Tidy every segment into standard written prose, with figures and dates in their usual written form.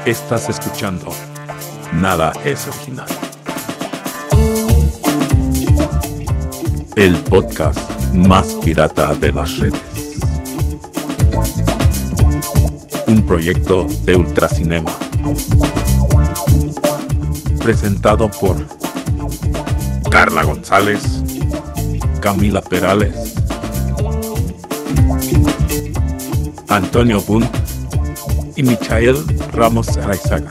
Estás escuchando Nada es Original, el podcast más pirata de las redes. Un proyecto de Ultracinema, presentado por Carla González, Camila Perales, Antonio Bunt y Michael Ramos Araizaga.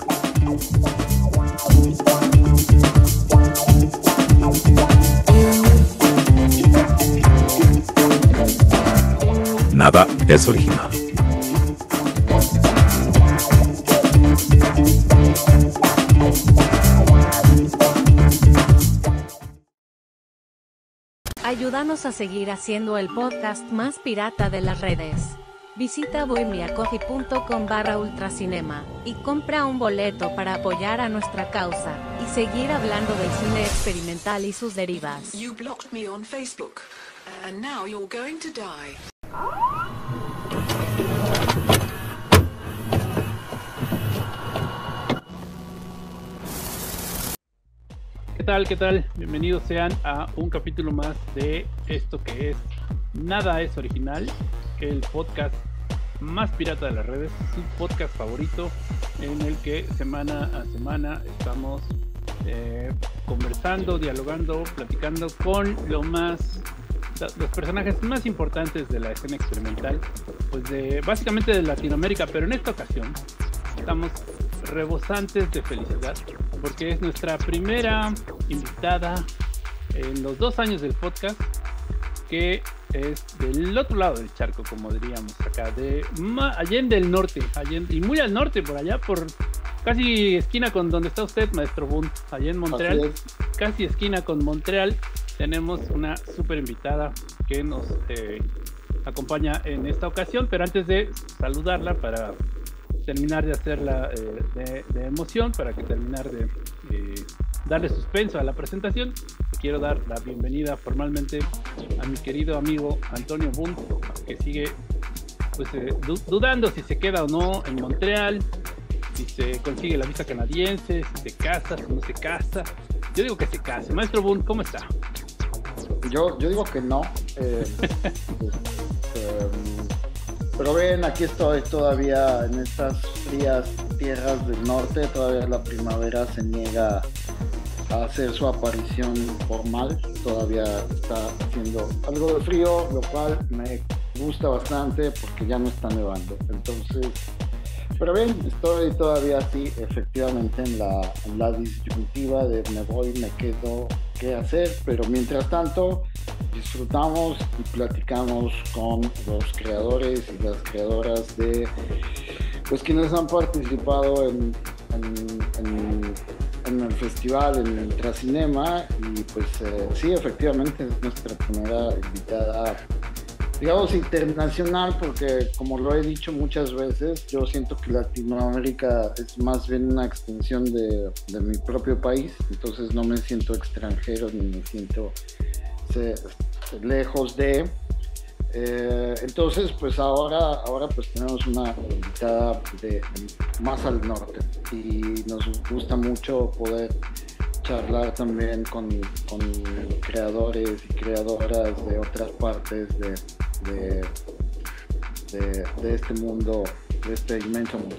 Nada es original. Ayúdanos a seguir haciendo el podcast más pirata de las redes. Visita buymeacoffee.com/ultracinema y compra un boleto para apoyar a nuestra causa y seguir hablando del cine experimental y sus derivas. You blocked me on Facebook, and now you're going to die. ¿Qué tal? Bienvenidos sean a un capítulo más de esto que es Nada es Original, el podcast más pirata de las redes, su podcast favorito en el que semana a semana estamos conversando, dialogando, platicando con los personajes más importantes de la escena experimental, pues básicamente de Latinoamérica, pero en esta ocasión estamos rebosantes de felicidad porque es nuestra primera invitada en los 2 años del podcast, que es del otro lado del charco, como diríamos acá, allende el norte, y muy al norte, por allá, por casi esquina con donde está usted, maestro Bunt, allá en Montreal, casi esquina con Montreal. Tenemos una súper invitada que nos acompaña en esta ocasión, pero antes de saludarla, para terminar de hacerla de emoción, para que terminar de darle suspenso a la presentación, quiero dar la bienvenida formalmente a mi querido amigo Antonio Bunt, que sigue pues dudando si se queda o no en Montreal, si se consigue la visa canadiense, si se casa, si no se casa. Yo digo que se case. Maestro Bunt, ¿cómo está? Yo digo que no. Pero ven, aquí estoy todavía en estas frías tierras del norte. Todavía la primavera se niega a hacer su aparición formal. Todavía está haciendo algo de frío, lo cual me gusta bastante porque ya no está nevando. Entonces, pero bien, estoy todavía así, efectivamente, en la disyuntiva de me voy, me quedo, qué hacer. Pero mientras tanto, disfrutamos y platicamos con los creadores y las creadoras de, pues, quienes han participado en el festival, en el Ultracinema. Y pues sí, efectivamente es nuestra primera invitada, digamos, internacional, porque como lo he dicho muchas veces, yo siento que Latinoamérica es más bien una extensión de mi propio país. Entonces no me siento extranjero ni me siento lejos de. Entonces pues ahora pues tenemos una invitada de más al norte y nos gusta mucho poder charlar también con creadores y creadoras de otras partes de este mundo, de este inmenso mundo.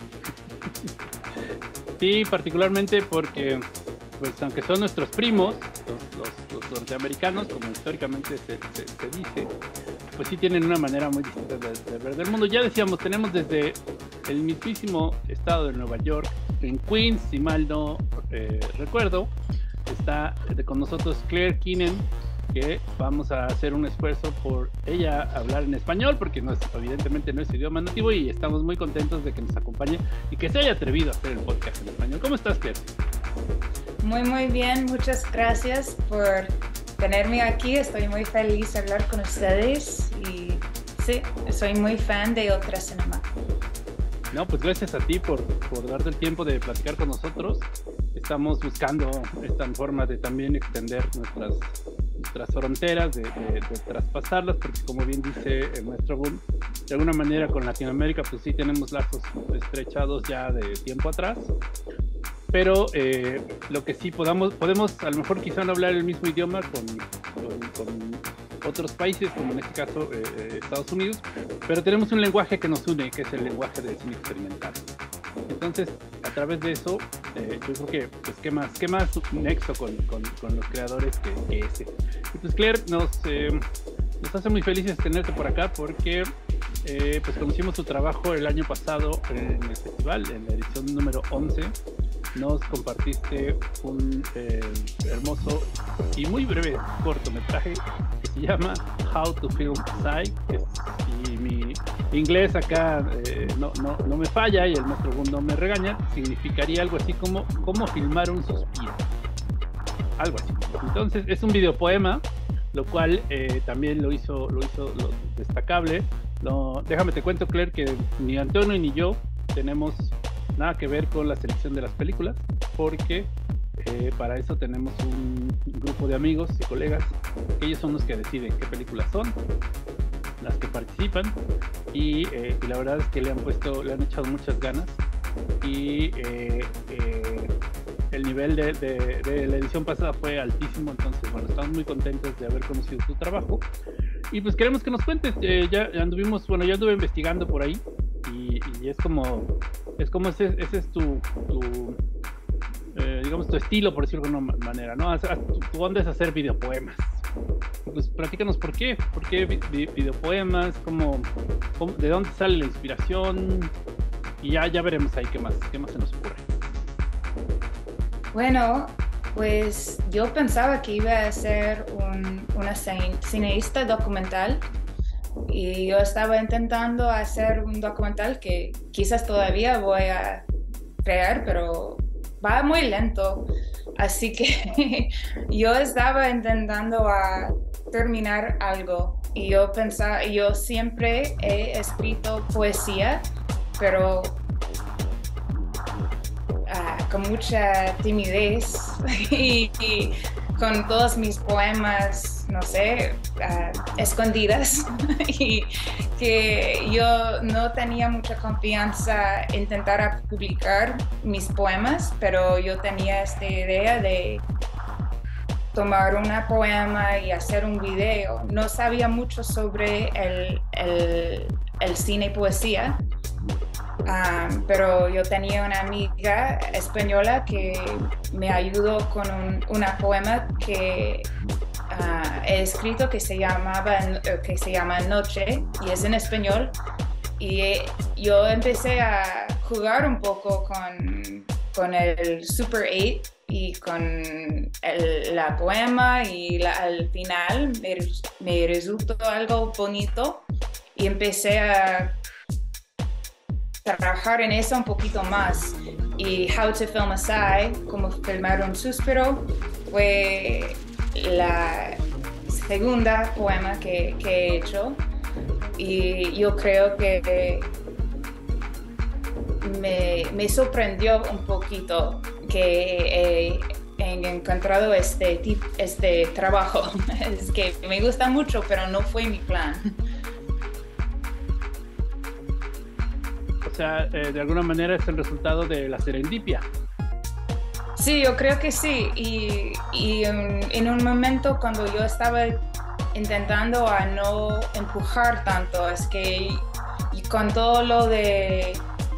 Sí, particularmente porque, pues, aunque son nuestros primos, los norteamericanos, como históricamente se dice, pues sí tienen una manera muy distinta de ver del mundo. Ya decíamos, tenemos desde el mismísimo estado de Nueva York, en Queens, si mal no recuerdo, está con nosotros Claire Keenan, que vamos a hacer un esfuerzo por ella hablar en español, porque evidentemente no es su idioma nativo, y estamos muy contentos de que nos acompañe y que se haya atrevido a hacer el podcast en español. ¿Cómo estás, Claire? Muy bien, muchas gracias por tenerme aquí. Estoy muy feliz de hablar con ustedes y sí, soy muy fan de Ultracinema. No, pues gracias a ti por darte el tiempo de platicar con nosotros. Estamos buscando esta forma de también extender nuestras fronteras, de traspasarlas, porque como bien dice el maestro Gun, de alguna manera con Latinoamérica pues sí tenemos lazos estrechados ya de tiempo atrás, pero lo que sí podemos a lo mejor quizá no hablar el mismo idioma con otros países, como en este caso Estados Unidos, pero tenemos un lenguaje que nos une, que es el lenguaje del cine experimental. Entonces, a través de eso, yo creo que, pues, ¿qué más nexo con los creadores que ese? Y pues, Claire, nos hace muy felices tenerte por acá porque pues conocimos tu trabajo el año pasado en el festival, en la edición número 11. Nos compartiste un hermoso y muy breve cortometraje que se llama How to Film Psy, y mi inglés acá no me falla y el maestro Gun no me regaña, significaría algo así como cómo filmar un suspiro, algo así. Entonces es un videopoema, lo cual también lo hizo lo destacable. Déjame te cuento, Claire, que ni Antonio ni yo tenemos nada que ver con la selección de las películas, porque para eso tenemos un grupo de amigos y colegas, que ellos son los que deciden qué películas son las que participan, y la verdad es que le han echado muchas ganas, y el nivel de la edición pasada fue altísimo. Entonces, bueno, estamos muy contentos de haber conocido tu trabajo, y pues queremos que nos cuentes. Ya anduve investigando por ahí, y es como ese es tu digamos tu estilo, por decirlo de alguna manera, ¿no? Tu onda es hacer videopoemas. Pues platícanos por qué videopoemas, de dónde sale la inspiración, y ya veremos ahí qué más se nos ocurre. Bueno, pues yo pensaba que iba a ser una cineasta documental, y yo estaba intentando hacer un documental que quizás todavía voy a crear, pero va muy lento. Así que yo estaba intentando terminar algo, y yo siempre he escrito poesía, pero con mucha timidez y con todos mis poemas, no sé, escondidas, y que yo no tenía mucha confianza en intentar publicar mis poemas, pero yo tenía esta idea de tomar un poema y hacer un video. No sabía mucho sobre el cine y poesía, pero yo tenía una amiga española que me ayudó con un poema que he escrito que se llama Noche, y es en español, y yo empecé a jugar un poco con el Super 8 y con la poema, y al final me resultó algo bonito, y empecé a trabajar en eso un poquito más. Y How to Film a Sigh, como filmar un suspiro, fue la segunda poema que he hecho, y yo creo que me sorprendió un poquito que he encontrado este trabajo. Es que me gusta mucho, pero no fue mi plan. O sea, de alguna manera es el resultado de la serendipia. Sí, yo creo que sí. Y en un momento cuando yo estaba intentando a no empujar tanto, es que y con todo lo de...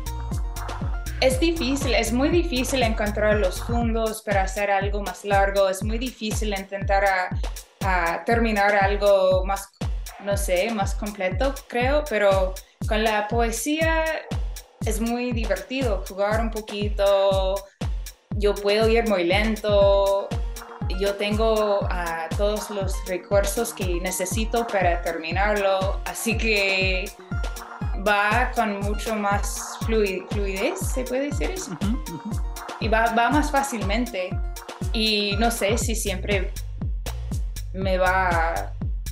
Es muy difícil encontrar los fondos para hacer algo más largo, es muy difícil intentar a terminar algo más, no sé, más completo, creo, pero con la poesía es muy divertido jugar un poquito. Yo puedo ir muy lento, yo tengo todos los recursos que necesito para terminarlo, así que va con mucho más fluidez, ¿se puede decir eso? Y va más fácilmente, y no sé si siempre me va a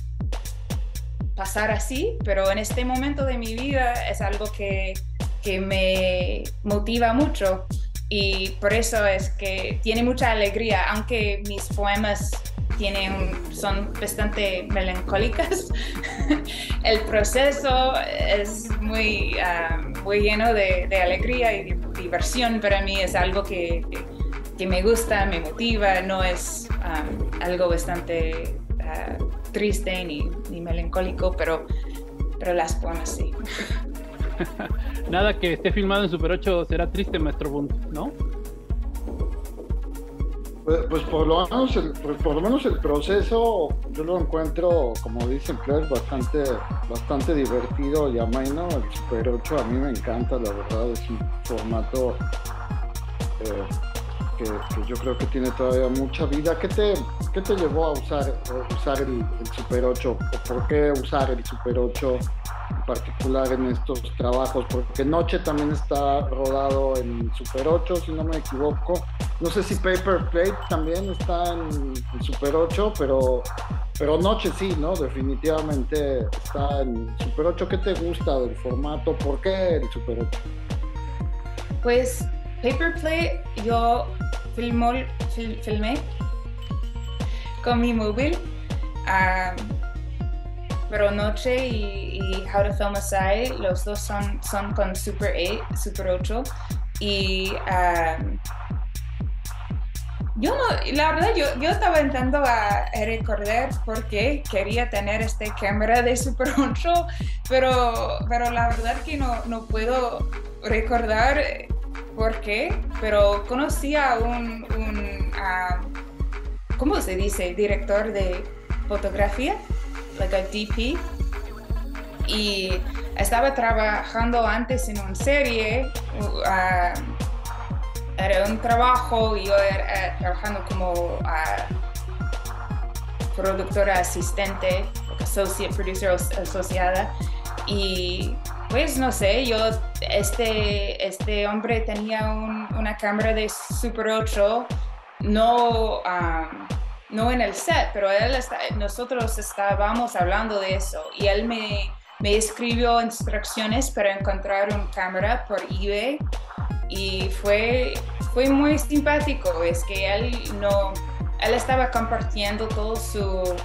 pasar así, pero en este momento de mi vida es algo que me motiva mucho, y por eso es que tiene mucha alegría, aunque mis poemas son bastante melancólicas. El proceso es muy lleno de alegría y diversión. Para mí es algo que me gusta, me motiva, no es algo bastante triste ni melancólico, pero las poemas sí. Nada que esté filmado en Super 8 será triste, maestro Boone, ¿no? Pues por lo menos el proceso yo lo encuentro, como dicen Claire, bastante divertido y ameno. El Super 8 a mí me encanta, la verdad, es un formato que yo creo que tiene todavía mucha vida. ¿Qué te llevó a usar el Super 8? ¿Por qué usar el Super 8 en particular en estos trabajos? Porque Noche también está rodado en Super 8, si no me equivoco. No sé si Paper Plate también está en Super 8, pero Noche sí, ¿no? Definitivamente está en Super 8. ¿Qué te gusta del formato? ¿Por qué el Super 8? Pues Paper Plate yo filmé con mi móvil, pero Noche y How to Film a Psy, los dos son con Super 8 y la verdad yo estaba intentando recordar por qué quería tener esta cámara de Super 8, pero la verdad que no puedo recordar por qué, pero conocí a un ¿cómo se dice? Director de fotografía, like a DP, y estaba trabajando antes en una serie, era un trabajo y yo era trabajando como productora asistente, associate producer asociada, y pues no sé, este hombre tenía una cámara de Super 8, no en el set, pero nosotros estábamos hablando de eso y él me escribió instrucciones para encontrar una cámara por eBay y fue muy simpático. Es que él estaba compartiendo todo su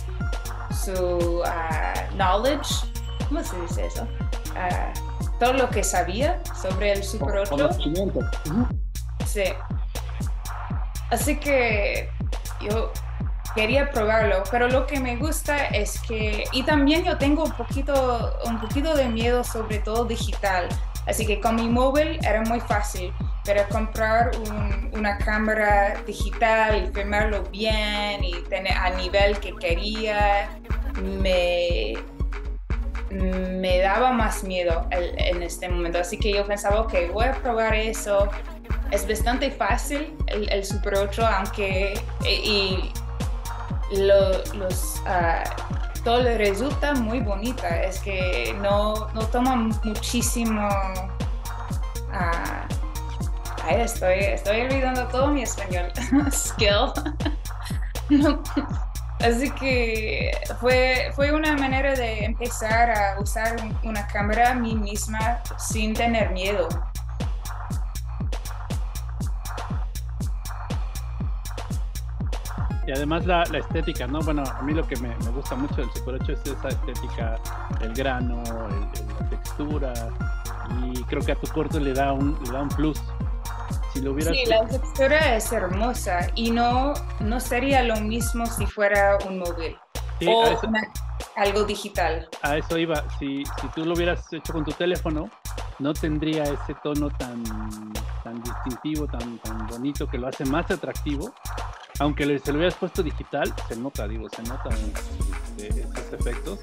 knowledge, ¿cómo se dice eso? Todo lo que sabía sobre el Super 8. Conocimiento. Sí. Así que yo quería probarlo, pero lo que me gusta es que, y también yo tengo un poquito de miedo sobre todo digital, así que con mi móvil era muy fácil, pero comprar una cámara digital y filmarlo bien y tener al nivel que quería, me daba más miedo en este momento, así que yo pensaba, ok, voy a probar eso. Es bastante fácil el Super 8, aunque todo le resulta muy bonita. Es que no toma muchísimo. Estoy olvidando todo mi español skill. Así que fue una manera de empezar a usar una cámara a mí misma sin tener miedo. Y además la estética, ¿no? Bueno, a mí lo que me gusta mucho del Super 8 es esa estética, el grano, la textura, y creo que a tu corto le da un plus. Si lo hubieras... Sí, la textura es hermosa y no sería lo mismo si fuera un móvil o algo digital. A eso iba. Si tú lo hubieras hecho con tu teléfono, no tendría ese tono tan distintivo, tan bonito, que lo hace más atractivo. Aunque se lo hubieras puesto digital, se notan esos efectos.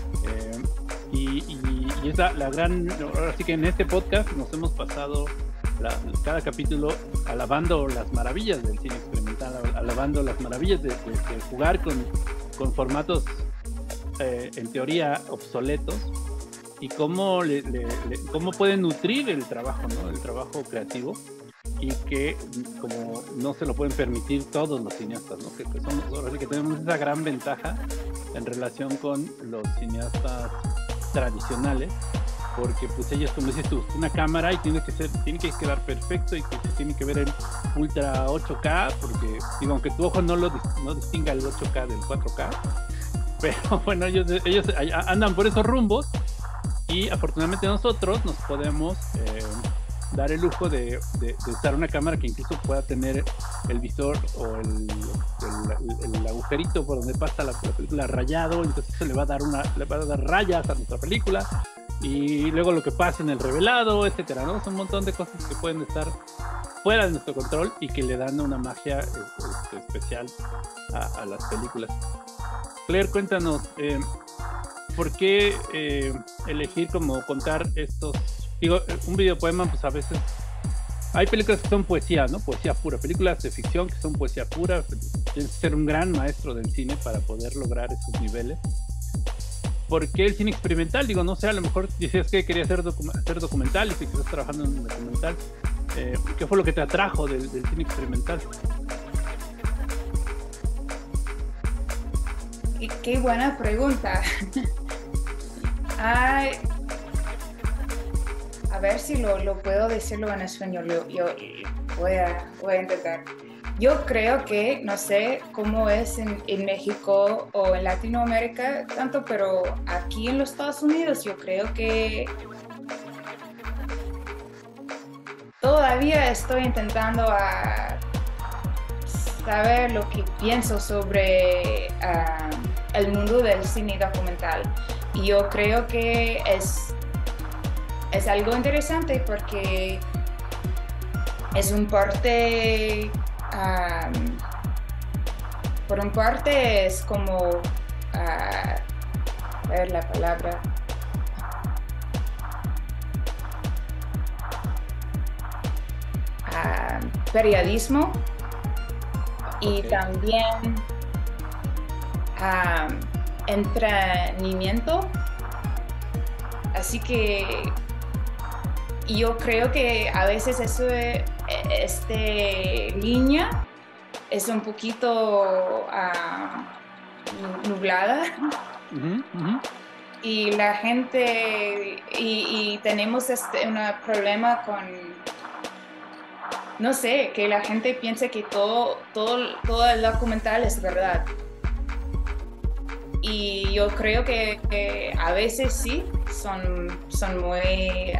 Y es la gran... Ahora sí que en este podcast nos hemos pasado cada capítulo alabando las maravillas del cine experimental, alabando las maravillas de jugar con formatos en teoría obsoletos, y cómo pueden nutrir el trabajo, ¿no? El trabajo creativo, y que como no se lo pueden permitir todos los cineastas, ¿no? Que ahora sí que tenemos esa gran ventaja en relación con los cineastas tradicionales, porque pues ellos, como dices tú, una cámara y tiene que quedar perfecto y que se tiene que ver en ultra 8K, porque digo, aunque tu ojo no distinga el 8K del 4K, pero bueno, ellos andan por esos rumbos, y afortunadamente nosotros nos podemos dar el lujo de usar una cámara que incluso pueda tener el visor o el agujerito por donde pasa la película rayado, entonces eso le va a dar rayas a nuestra película, y luego lo que pasa en el revelado, etcétera, ¿no? Son un montón de cosas que pueden estar fuera de nuestro control y que le dan una magia especial a las películas. Claire, cuéntanos, ¿por qué elegir como contar estos? Digo, un videopoema, pues a veces hay películas que son poesía, ¿no? Poesía pura, películas de ficción que son poesía pura. Tienes que ser un gran maestro del cine para poder lograr esos niveles. ¿Por qué el cine experimental? Digo, no sé, a lo mejor dices que querías hacer documentales y que estás trabajando en un documental. ¿Qué fue lo que te atrajo del cine experimental? Qué buena pregunta. A ver si lo puedo decirlo en español. Yo voy a intentar. Yo creo que, no sé cómo es en México o en Latinoamérica tanto, pero aquí en los Estados Unidos yo creo que todavía estoy intentando saber lo que pienso sobre el mundo del cine documental. Y yo creo que es algo interesante porque es un parte, por un parte es como, a ver la palabra, periodismo, y también entretenimiento. Así que yo creo que a veces línea es un poquito nublada. Y la gente, y tenemos un problema con, no sé, que la gente piensa que todo el documental es verdad. Y yo creo que a veces sí, son muy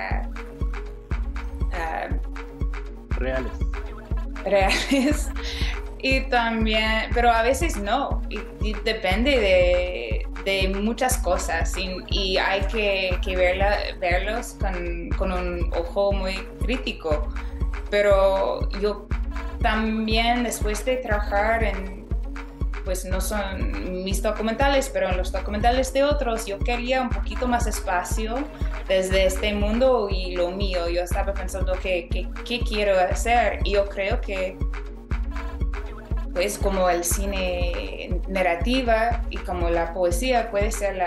reales. Y también, pero a veces no, y depende de muchas cosas, y hay que verlos con un ojo muy crítico. Pero yo también, después de trabajar pues no son mis documentales, pero en los documentales de otros, yo quería un poquito más espacio desde este mundo y lo mío. Yo estaba pensando qué quiero hacer, y yo creo que pues como el cine narrativa y como la poesía puede ser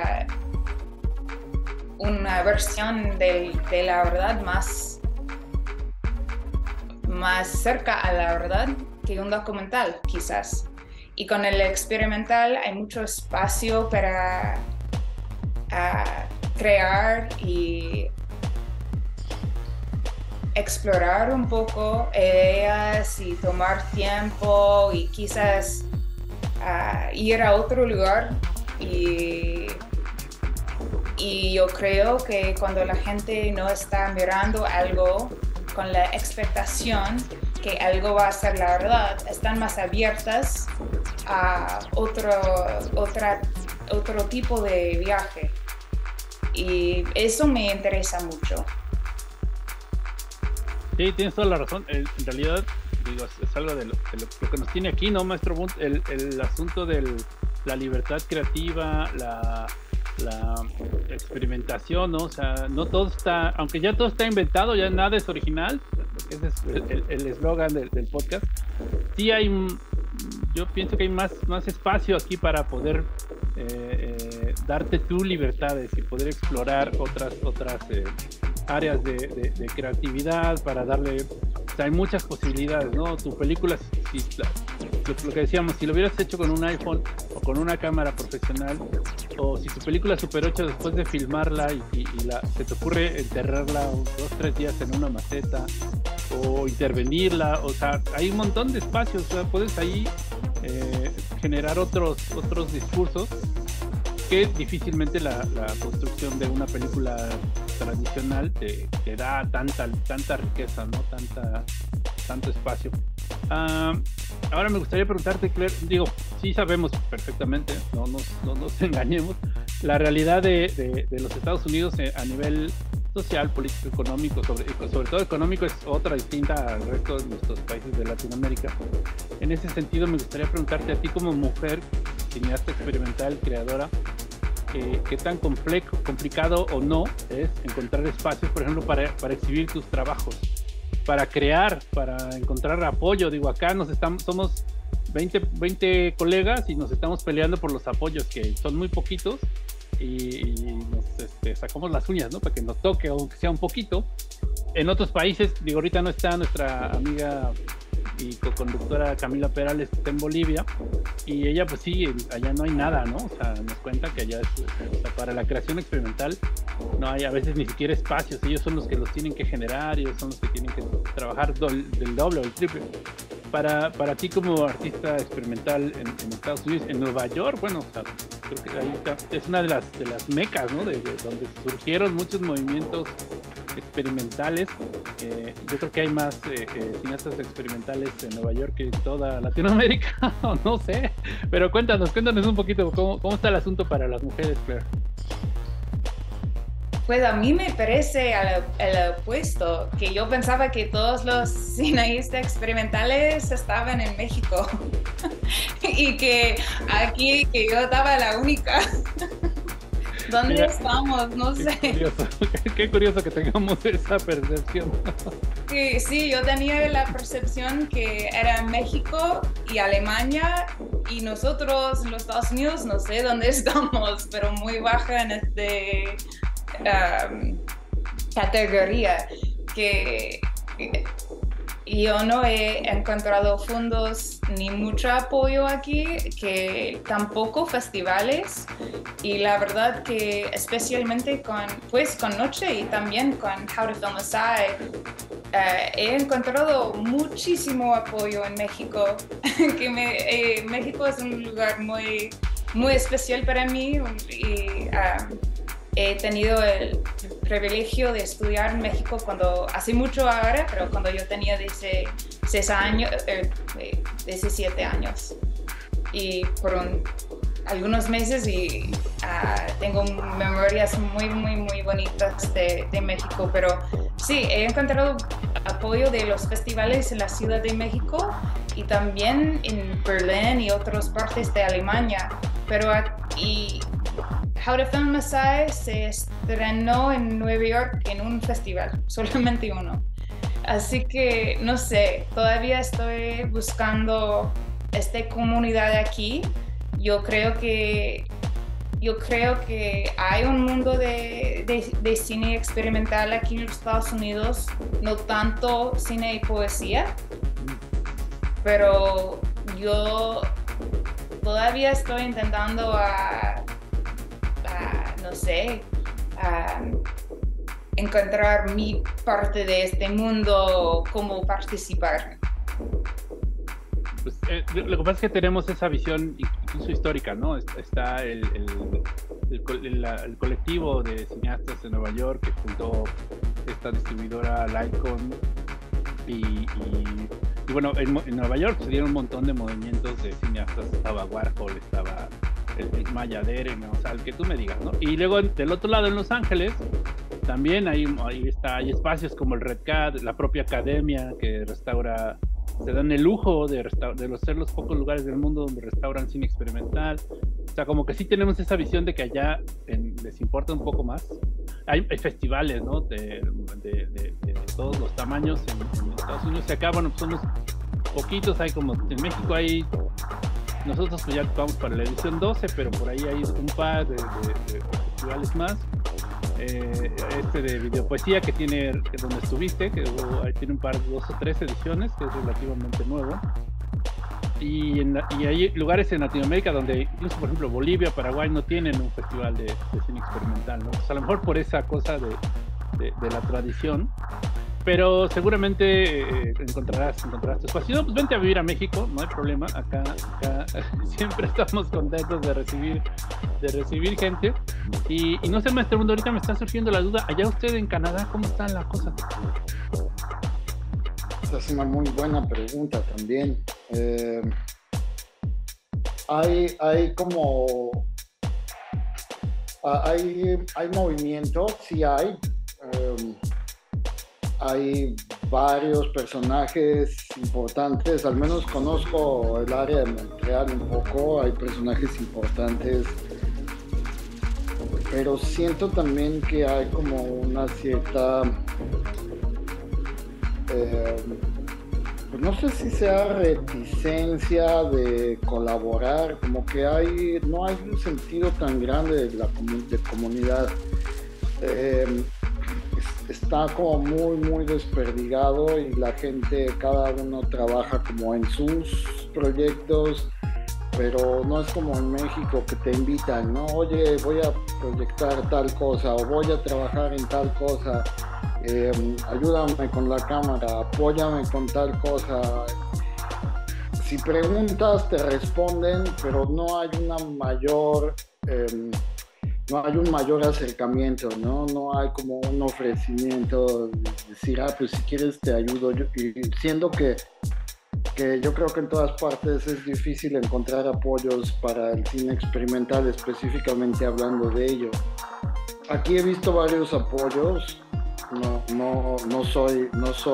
una versión de la verdad más cerca a la verdad que un documental, quizás. Y con el experimental hay mucho espacio para crear y explorar un poco ideas y tomar tiempo y quizás ir a otro lugar. Y yo creo que cuando la gente no está mirando algo con la expectación que algo va a ser la verdad, están más abiertas a otro tipo de viaje, y eso me interesa mucho. Sí, tienes toda la razón. En realidad, digo, es algo de lo que nos tiene aquí, ¿no, maestro Bunt? El asunto de la libertad creativa, la experimentación, ¿no? O sea, no todo está, aunque ya todo está inventado, ya nada es original. Ese es el eslogan del podcast. Sí yo pienso que hay más espacio aquí para poder darte tus libertades y poder explorar otras áreas de creatividad, para darle, o sea, hay muchas posibilidades, ¿no? Tu película, lo que decíamos, si lo hubieras hecho con un iPhone o con una cámara profesional, o si tu película Super 8 después de filmarla y se te ocurre enterrarla 2 o 3 días en una maceta o intervenirla, o sea, hay un montón de espacios, o sea, puedes ahí generar otros discursos que difícilmente la construcción de una película tradicional te da tanta riqueza, ¿no? Tanto espacio. Ahora me gustaría preguntarte, Claire, digo, sí sabemos perfectamente, no nos engañemos, la realidad de los Estados Unidos a nivel social, político, económico, sobre todo económico, es otra distinta al resto de nuestros países de Latinoamérica. En ese sentido, me gustaría preguntarte a ti como mujer, cineasta experimental, creadora, qué tan complicado o no es encontrar espacios, por ejemplo, para exhibir tus trabajos, para crear, para encontrar apoyo. Digo, acá somos 20 colegas y nos estamos peleando por los apoyos, que son muy poquitos, y nos sacamos las uñas, ¿no? Para que nos toque, aunque sea un poquito. En otros países, digo, ahorita no está nuestra amiga y co-conductora Camila Perales, está en Bolivia, y ella pues sí, allá no hay nada, ¿no? O sea, nos cuenta que allá o sea, para la creación experimental no hay a veces ni siquiera espacios, ellos son los que los tienen que generar, ellos son los que tienen que trabajar del doble o el triple. Para ti como artista experimental en Estados Unidos, en Nueva York, bueno, o sea, creo que ahí es una de las mecas, ¿no? De donde surgieron muchos movimientos experimentales. Yo creo que hay más cineastas experimentales en Nueva York que en toda Latinoamérica, o no sé, pero cuéntanos un poquito cómo está el asunto para las mujeres, Claire. Pues a mí me parece el opuesto, que yo pensaba que todos los cineastas experimentales estaban en México y que aquí que yo estaba la única. ¿Dónde Mira, estamos? No sé. Qué curioso que tengamos esa percepción. Sí, yo tenía la percepción que era México y Alemania, y nosotros, los Estados Unidos, no sé dónde estamos, pero muy baja en categoría, que yo no he encontrado fondos ni mucho apoyo aquí, que tampoco festivales, y la verdad que especialmente con Noche y también con How to Film a Psy, he encontrado muchísimo apoyo en México, que México es un lugar muy, muy especial para mí, y he tenido el privilegio de estudiar en México hace mucho ahora, pero cuando yo tenía 17 años. Y por algunos meses, y tengo memorias muy, muy, muy bonitas de México. Pero sí, he encontrado apoyo de los festivales en la Ciudad de México y también en Berlín y otras partes de Alemania. Pero How to Film a Psy se estrenó en Nueva York en un festival, solamente uno. Así que no sé, todavía estoy buscando esta comunidad aquí. Yo creo que hay un mundo de cine experimental aquí en los Estados Unidos, no tanto cine y poesía, pero yo todavía estoy intentando no sé, encontrar mi parte de este mundo, cómo participar. Pues, lo que pasa es que tenemos esa visión incluso histórica, ¿no? Está el colectivo de cineastas de Nueva York que fundó esta distribuidora Lycon, y bueno, en Nueva York se dieron un montón de movimientos de cineastas. Estaba Warhol, estaba el Maya Deren, o sea, el que tú me digas, ¿no? Y luego del otro lado, en Los Ángeles, también hay espacios como el Red Cat, la propia academia que restaura, se dan el lujo de ser los pocos lugares del mundo donde restauran cine experimental. O sea, como que sí tenemos esa visión de que allá les importa un poco más. Hay festivales, ¿no? De todos los tamaños en Estados Unidos. Y acá, bueno, pues somos poquitos. Hay como en México nosotros pues ya vamos para la edición 12, pero por ahí hay un par de festivales más. De videopoesía que donde estuviste, que ahí tiene un par, 2 o 3 ediciones, que es relativamente nuevo. y hay lugares en Latinoamérica donde incluso, por ejemplo, Bolivia, Paraguay no tienen un festival de cine experimental, ¿no? Entonces, a lo mejor por esa cosa de la tradición, pero seguramente encontrarás tu espacio. Si no, pues vente a vivir a México, no hay problema. Acá siempre estamos contentos de recibir gente. Y no sé, maestro Mundo, ahorita me está surgiendo la duda, allá usted en Canadá, ¿cómo está la cosa? Esa es una muy buena pregunta también. Hay como... Hay movimiento, sí hay. Hay varios personajes importantes, al menos conozco el área de Montreal un poco, hay personajes importantes, pero siento también que hay como una cierta... pues no sé si sea reticencia de colaborar, como que no hay un sentido tan grande de comunidad. Está como muy desperdigado y la gente, cada uno trabaja como en sus proyectos, pero no es como en México que te invitan, ¿no? Oye, voy a proyectar tal cosa o voy a trabajar en tal cosa. Ayúdame con la cámara, apóyame con tal cosa. Si preguntas te responden, pero no hay un mayor acercamiento, no hay como un ofrecimiento de decir, pues si quieres te ayudo. Y siendo que yo creo que en todas partes es difícil encontrar apoyos para el cine experimental, específicamente hablando de ello. Aquí he visto varios apoyos. No soy,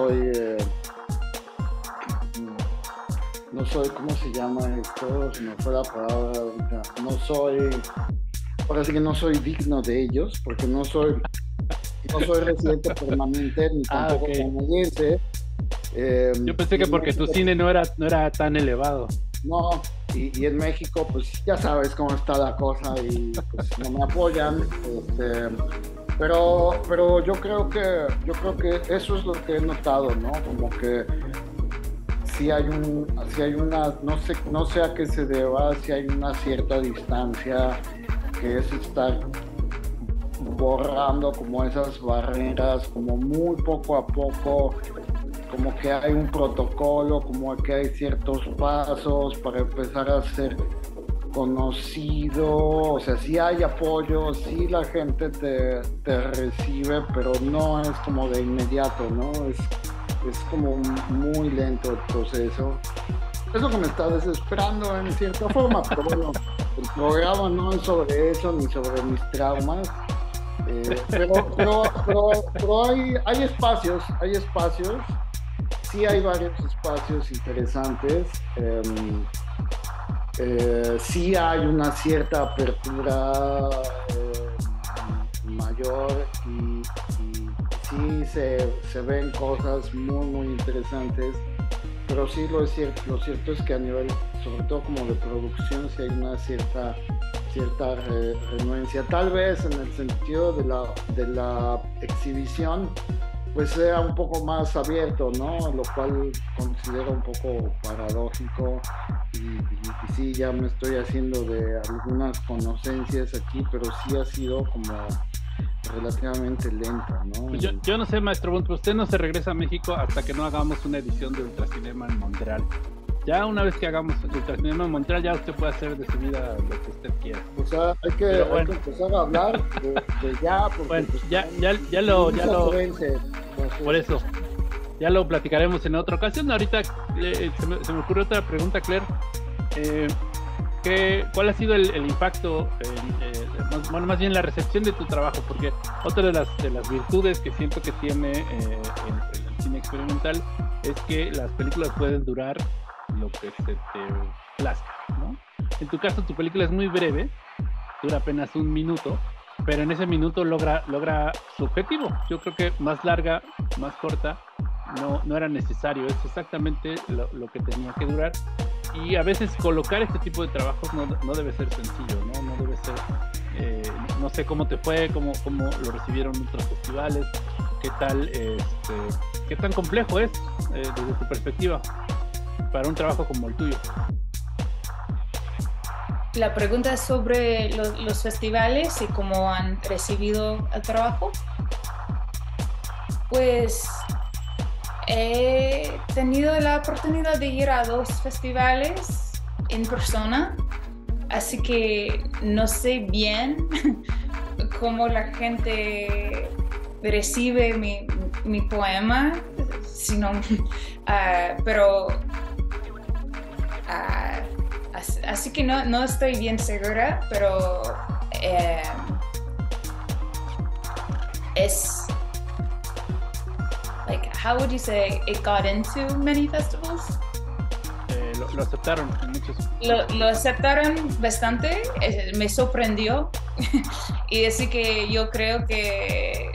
¿cómo se llama esto? Se me fue la palabra ahorita. Ahora sí que no soy digno de ellos, porque no soy residente permanente ni tampoco canadiense. Yo pensé que porque tu cine no era tan elevado. No, y en México, pues ya sabes cómo está la cosa y pues no me apoyan. Pero yo creo que eso es lo que he notado, ¿no? Como que si hay una, no sé a qué se deba, si hay una cierta distancia, que es estar borrando como esas barreras, como muy poco a poco, como que hay un protocolo, como que hay ciertos pasos para empezar a ser conocido. O sea, sí hay apoyo, sí la gente te recibe, pero no es como de inmediato, ¿no? Es como muy lento el proceso. Es lo que me está desesperando en cierta forma, pero bueno, el programa no es sobre eso ni sobre mis traumas. Pero hay espacios, sí hay varios espacios interesantes. Sí hay una cierta apertura mayor y sí se ven cosas muy interesantes, pero sí lo cierto es que a nivel, sobre todo como de producción, sí hay una cierta renuencia, tal vez en el sentido de la exhibición, pues sea un poco más abierto, ¿no? Lo cual considero un poco paradójico y sí, ya me estoy haciendo de algunas conocencias aquí, pero sí ha sido como relativamente lenta, ¿no? Pues yo no sé, maestro Bunt, pero usted no se regresa a México hasta que no hagamos una edición de Ultracinema en Montreal. Ya una vez que hagamos Ultracinema en Montreal, ya usted puede hacer de su vida lo que usted quiera. O sea, hay que empezar a hablar de ya, porque bueno, pues, ya lo por eso ya lo platicaremos en otra ocasión. Ahorita se me ocurrió otra pregunta, Claire. ¿Cuál ha sido el impacto, más bien la recepción de tu trabajo? Porque otra de las virtudes que siento que tiene el cine experimental es que las películas pueden durar lo que se te plazca, ¿no? En tu caso, tu película es muy breve, dura apenas 1 minuto, pero en ese minuto logra su objetivo. Yo creo que más larga, más corta, no era necesario. Es exactamente lo que tenía que durar. Y a veces colocar este tipo de trabajos no debe ser sencillo, ¿no? No debe ser... no sé cómo te fue, cómo lo recibieron otros festivales, qué tan complejo es desde tu perspectiva. para un trabajo como el tuyo? La pregunta es sobre los festivales y cómo han recibido el trabajo. Pues he tenido la oportunidad de ir a 2 festivales en persona, así que no sé bien cómo la gente recibe mi poema, pero así que no estoy bien segura, pero es like, how would you say it got into many festivals? Lo aceptaron en muchos. Lo aceptaron bastante, me sorprendió y así que yo creo que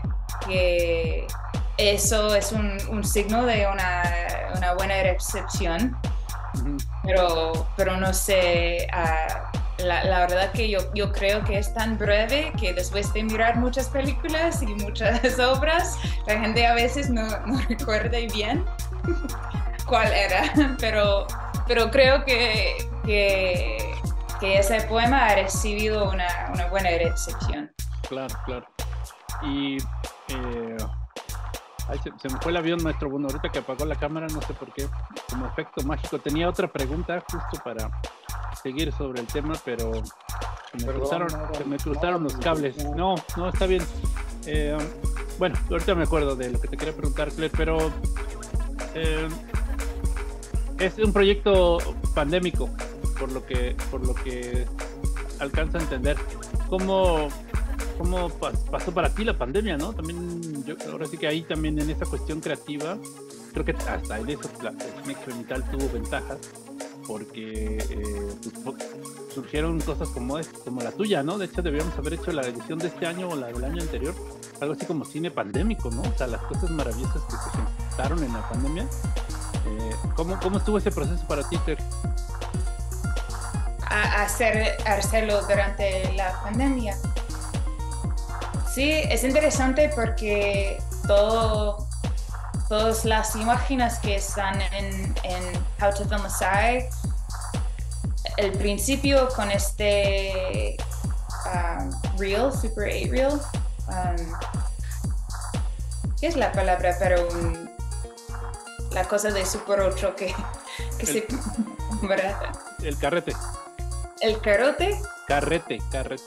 eso es un signo de una buena recepción. Pero no sé, la verdad que yo creo que es tan breve que después de mirar muchas películas y muchas obras, la gente a veces no recuerda bien cuál era, pero creo que ese poema ha recibido una buena recepción. Claro. Y se me fue el avión, maestro Bruno, ahorita que apagó la cámara, no sé por qué, como efecto mágico. Tenía otra pregunta justo para seguir sobre el tema, pero se me cruzaron los cables. No, está bien. Bueno, ahorita me acuerdo de lo que te quería preguntar, Claire, pero es un proyecto pandémico, por lo que alcanzo a entender. ¿Cómo pasó para ti la pandemia, no? También, ahora sí que ahí también en esa cuestión creativa, creo que hasta en eso la cine experimental tuvo ventajas, porque surgieron cosas como la tuya, ¿no? De hecho, debíamos haber hecho la edición de este año o la del año anterior, algo así como cine pandémico, ¿no? O sea, las cosas maravillosas que se presentaron en la pandemia. ¿Cómo estuvo ese proceso para ti, Claire? Hacerlo durante la pandemia. Sí, es interesante porque todas las imágenes que están en How to Film a Psy, el principio con este reel, Super 8 reel, ¿qué es la palabra? Pero la cosa de Super 8 que se... ¿verdad? El carrete. ¿El carrete? Carrete.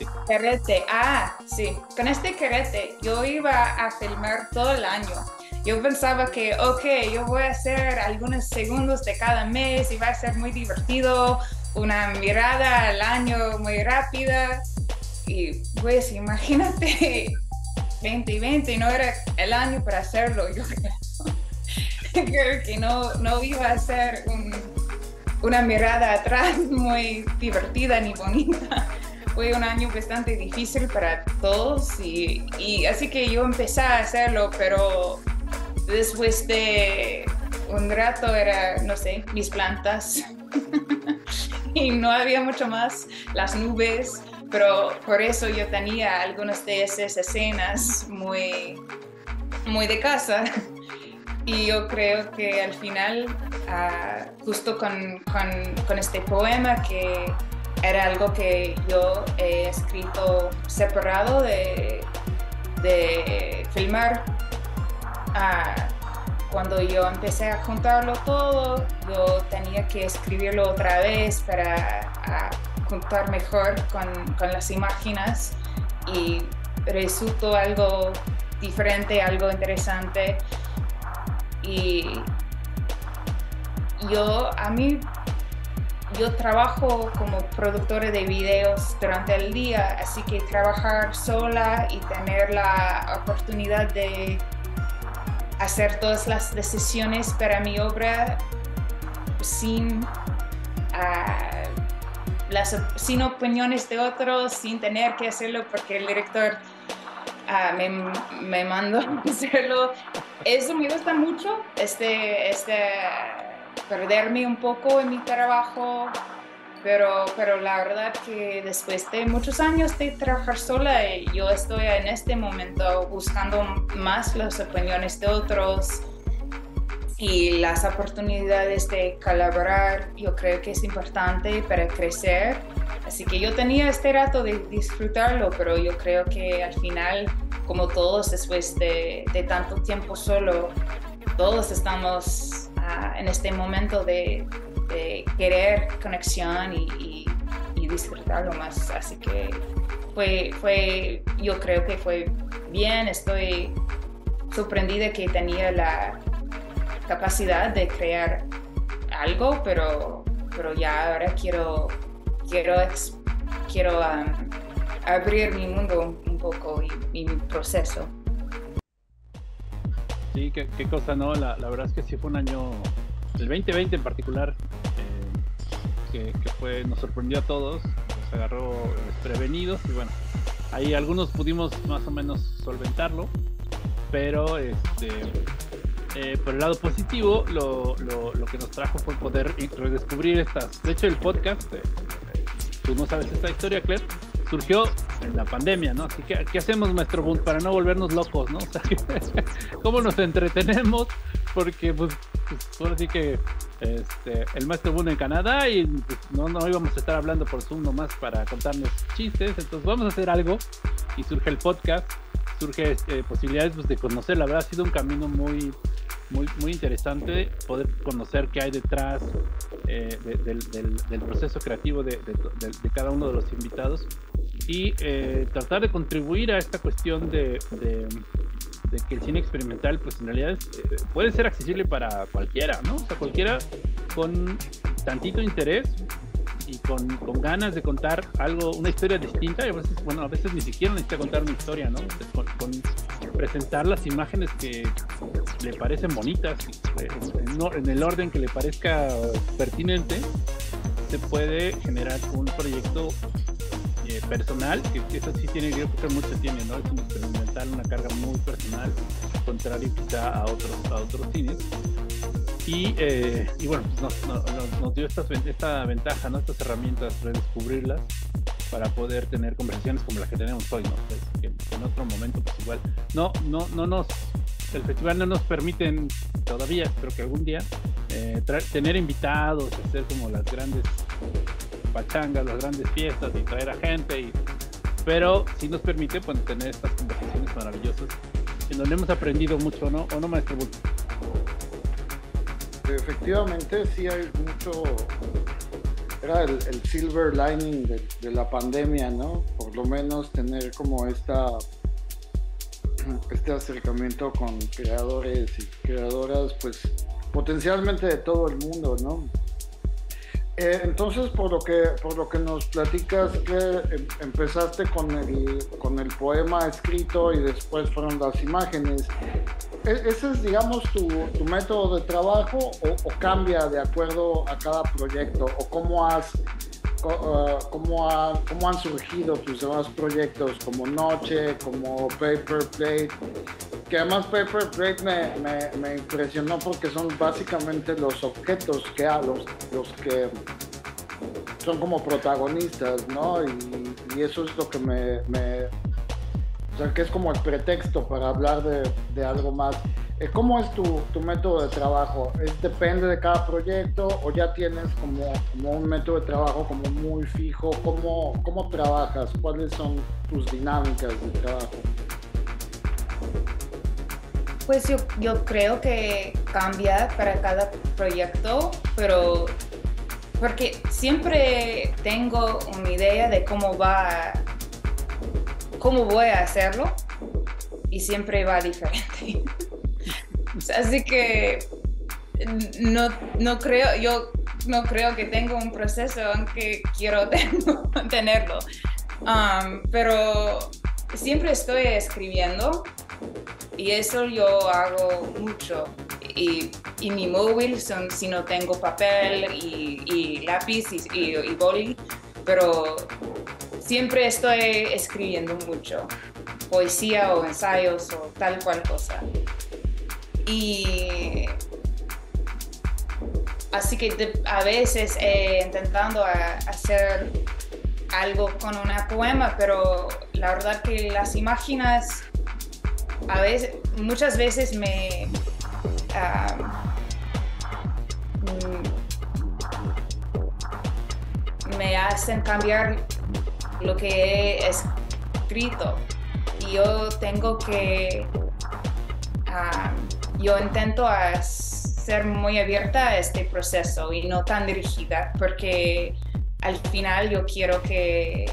Sí. Con este carrete yo iba a filmar todo el año. Yo pensaba que, yo voy a hacer algunos segundos de cada mes y va a ser muy divertido, una mirada al año muy rápida. Y pues imagínate, 2020 no era el año para hacerlo. Yo creo que no iba a ser una mirada atrás muy divertida ni bonita. Fue un año bastante difícil para todos y así que yo empecé a hacerlo, pero después de un rato era, no sé, mis plantas y no había mucho más, las nubes, pero por eso yo tenía algunas de esas escenas muy, muy de casa. Y yo creo que al final, justo con este poema, que era algo que yo he escrito separado de filmar, cuando yo empecé a juntarlo todo, yo tenía que escribirlo otra vez para juntar mejor con las imágenes y resultó algo diferente, algo interesante. Y yo trabajo como productora de videos durante el día, así que trabajar sola y tener la oportunidad de hacer todas las decisiones para mi obra sin opiniones de otros, sin tener que hacerlo porque el director me mandó a hacerlo. Eso me gusta mucho, perderme un poco en mi trabajo, pero la verdad que después de muchos años de trabajar sola, yo estoy en este momento buscando más las opiniones de otros y las oportunidades de colaborar, yo creo que es importante para crecer. Así que yo tenía este rato de disfrutarlo, pero yo creo que al final, como todos después de tanto tiempo solo, todos estamos en este momento de querer conexión y disfrutarlo más. Así que yo creo que fue bien. Estoy sorprendida que tenía la capacidad de crear algo, pero ya ahora quiero abrir mi mundo un poco y mi proceso. Sí, qué cosa, ¿no? La verdad es que sí fue un año, el 2020 en particular, que nos sorprendió a todos, nos agarró desprevenidos y bueno, ahí algunos pudimos más o menos solventarlo, pero por el lado positivo, lo que nos trajo fue poder redescubrir estas. De hecho, el podcast, tú no sabes esta historia, Claire, surgió en la pandemia, ¿no? Así que, ¿qué hacemos, maestro Bunt, para no volvernos locos, ¿no? O sea, ¿cómo nos entretenemos? Porque, pues ahora sí que el maestro Bunt en Canadá y pues, no íbamos a estar hablando por Zoom nomás para contarnos chistes, entonces vamos a hacer algo y surge el podcast, surge posibilidades pues, de conocer. La verdad ha sido un camino muy interesante poder conocer qué hay detrás del proceso creativo de cada uno de los invitados y tratar de contribuir a esta cuestión de que el cine experimental pues en realidad puede ser accesible para cualquiera, ¿no? O sea, cualquiera con tantito interés y con ganas de contar algo, una historia distinta. Y a veces ni siquiera necesita contar una historia, ¿no? Con presentar las imágenes que le parecen bonitas en el orden que le parezca pertinente, se puede generar un proyecto personal, que eso sí tiene, yo creo que mucho tiene, ¿no? Es un experimental, una carga muy personal, contrario quizá a otros cines. Y bueno, pues nos dio esta ventaja, ¿no? Estas herramientas, redescubrirlas para poder tener conversaciones como las que tenemos hoy, ¿no? Pues, que en otro momento pues igual el festival no nos permiten todavía, espero que algún día tener invitados, hacer como las grandes pachangas, las grandes fiestas y traer a gente, pero sí nos permite pues, tener estas conversaciones maravillosas en donde hemos aprendido mucho, ¿no? ¿O no, maestro Bunt? Efectivamente, sí hay mucho. Era el silver lining de la pandemia, ¿no? Por lo menos tener como este acercamiento con creadores y creadoras, pues potencialmente de todo el mundo, ¿no? Entonces, por lo que nos platicas, que empezaste con el poema escrito y después fueron las imágenes. ¿Ese es, digamos, tu método de trabajo o cambia de acuerdo a cada proyecto? ¿O cómo han surgido tus demás proyectos como Noche, como Paper Plate? Que además Paper Plate me impresionó porque son básicamente los objetos los que son como protagonistas, ¿no? Y eso es lo que o sea, que es como el pretexto para hablar de algo más. ¿Cómo es tu método de trabajo? ¿Depende de cada proyecto o ya tienes como un método de trabajo como muy fijo? ¿Cómo trabajas? ¿Cuáles son tus dinámicas de trabajo? Pues yo creo que cambia para cada proyecto, pero porque siempre tengo una idea de cómo voy a hacerlo y siempre va diferente. Así que no creo que tengo un proceso aunque quiero tenerlo. Pero siempre estoy escribiendo y eso yo hago mucho. Y mi móvil si no tengo papel y lápiz y boli, pero siempre estoy escribiendo mucho, poesía o ensayos o tal cual cosa. Y así que a veces intentando hacer algo con una poema, pero la verdad que las imágenes muchas veces me hacen cambiar lo que he escrito. Y yo tengo que, yo intento ser muy abierta a este proceso y no tan dirigida, porque al final yo quiero que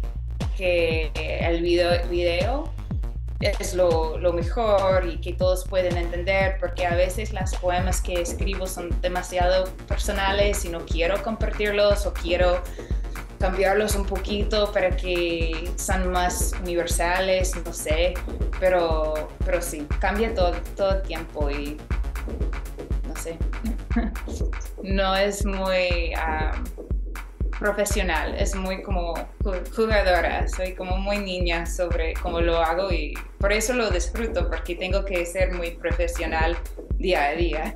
el video es lo mejor y que todos pueden entender, porque a veces las poemas que escribo son demasiado personales y no quiero compartirlos o quiero cambiarlos un poquito para que sean más universales, no sé, pero sí, cambia todo el tiempo y no sé, no es muy profesional, es muy como jugadora, soy como muy niña sobre cómo lo hago y por eso lo disfruto, porque tengo que ser muy profesional día a día.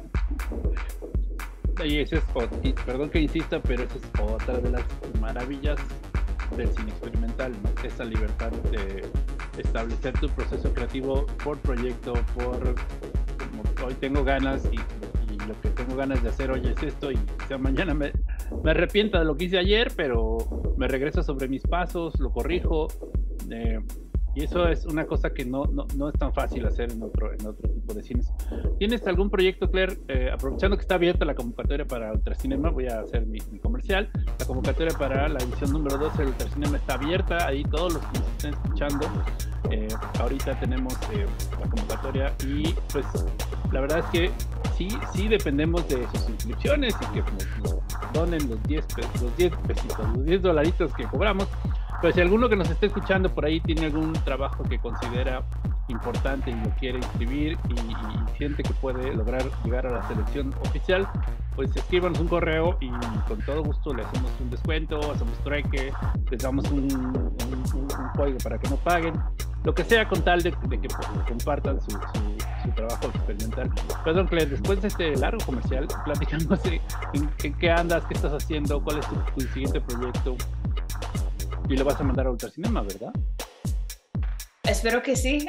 Y perdón que insista, pero esa es otra de las maravillas del cine experimental, ¿no? Esa libertad de establecer tu proceso creativo por proyecto, como hoy tengo ganas y lo que tengo ganas de hacer hoy es esto, y quizá mañana me arrepiento de lo que hice ayer, pero me regreso sobre mis pasos, lo corrijo, y eso es una cosa que no es tan fácil hacer en otro tipo de cines. ¿Tienes algún proyecto, Claire? Aprovechando que está abierta la convocatoria para Ultracinema, voy a hacer mi comercial. La convocatoria para la edición número 12 de Ultracinema está abierta, ahí todos los que nos estén escuchando. Ahorita tenemos la convocatoria y pues la verdad es que sí dependemos de sus inscripciones y que nos donen los 10 pesitos, los 10 dolaritos que cobramos. Pues si alguno que nos esté escuchando por ahí tiene algún trabajo que considera importante y lo quiere inscribir y siente que puede lograr llegar a la selección oficial, pues escríbanos un correo y con todo gusto le hacemos un descuento, hacemos trueque, les damos un código para que no paguen, lo que sea con tal de que compartan su trabajo experimental. Perdón, Claire, después de este largo comercial, platicamos en qué andas, qué estás haciendo, cuál es tu siguiente proyecto. Y lo vas a mandar a Ultracinema, ¿verdad? Espero que sí.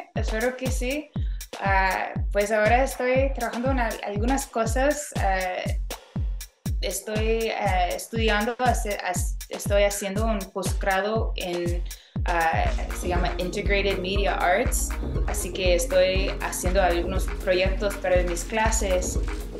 Pues ahora estoy trabajando en algunas cosas. Estoy estudiando, estoy haciendo un posgrado en, se llama Integrated Media Arts, así que estoy haciendo algunos proyectos para mis clases.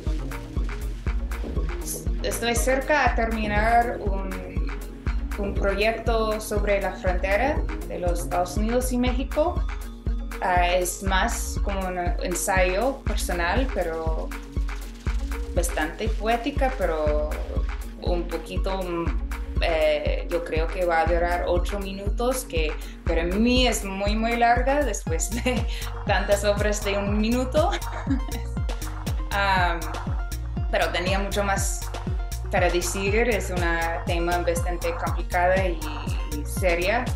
Estoy cerca a terminar un proyecto sobre la frontera de los Estados Unidos y México. Es más como un ensayo personal, pero bastante poética, pero un poquito, yo creo que va a durar 8 minutos, que para mí es muy, muy larga después de tantas obras de 1 minuto. Pero tenía mucho más para decir, es un tema bastante complicada y seria.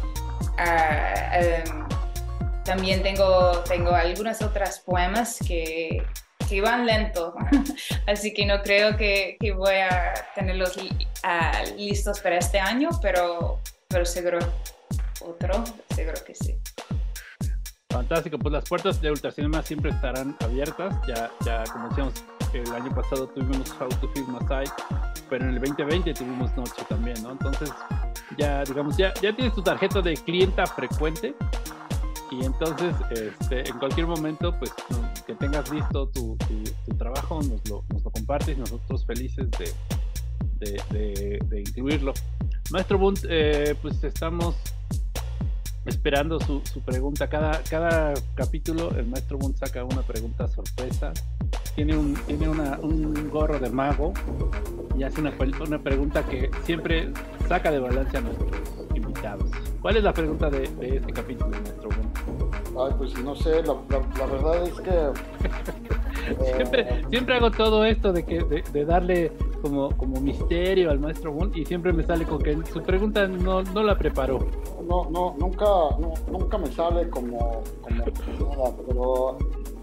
También tengo algunas otras poemas que van lento, así que no creo que voy a tenerlos listos para este año, pero seguro seguro que sí. Fantástico, pues las puertas de Ultracinema siempre estarán abiertas. Ya como decíamos, el año pasado tuvimos How to Film Masai, pero en el 2020 tuvimos Noche también, ¿no? Entonces ya tienes tu tarjeta de clienta frecuente y entonces en cualquier momento pues que tengas listo tu trabajo nos lo compartes, nosotros felices de incluirlo. Maestro Bunt, pues estamos esperando su pregunta. Cada capítulo el maestro Bunt saca una pregunta sorpresa. Tiene un gorro de mago y hace una pregunta que siempre saca de balance a nuestros invitados. ¿Cuál es la pregunta de este capítulo, maestro Bunt? Ay, pues no sé, la verdad es que siempre hago todo esto de darle como misterio al maestro Bunt y siempre me sale con que su pregunta no la preparó. Nunca me sale como nada, pero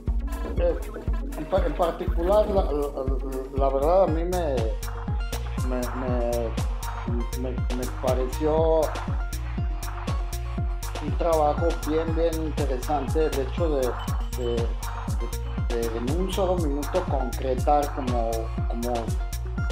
en particular la verdad a mí me pareció un trabajo bien interesante el hecho de en un solo minuto concretar como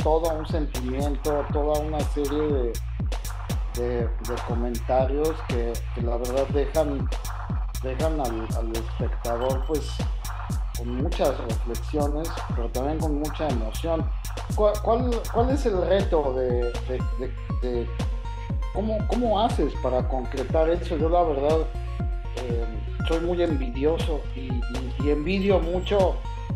todo un sentimiento, toda una serie de comentarios que la verdad dejan al espectador pues con muchas reflexiones, pero también con mucha emoción. ¿Cuál es el reto de cómo haces para concretar eso? Yo la verdad soy muy envidioso y envidio mucho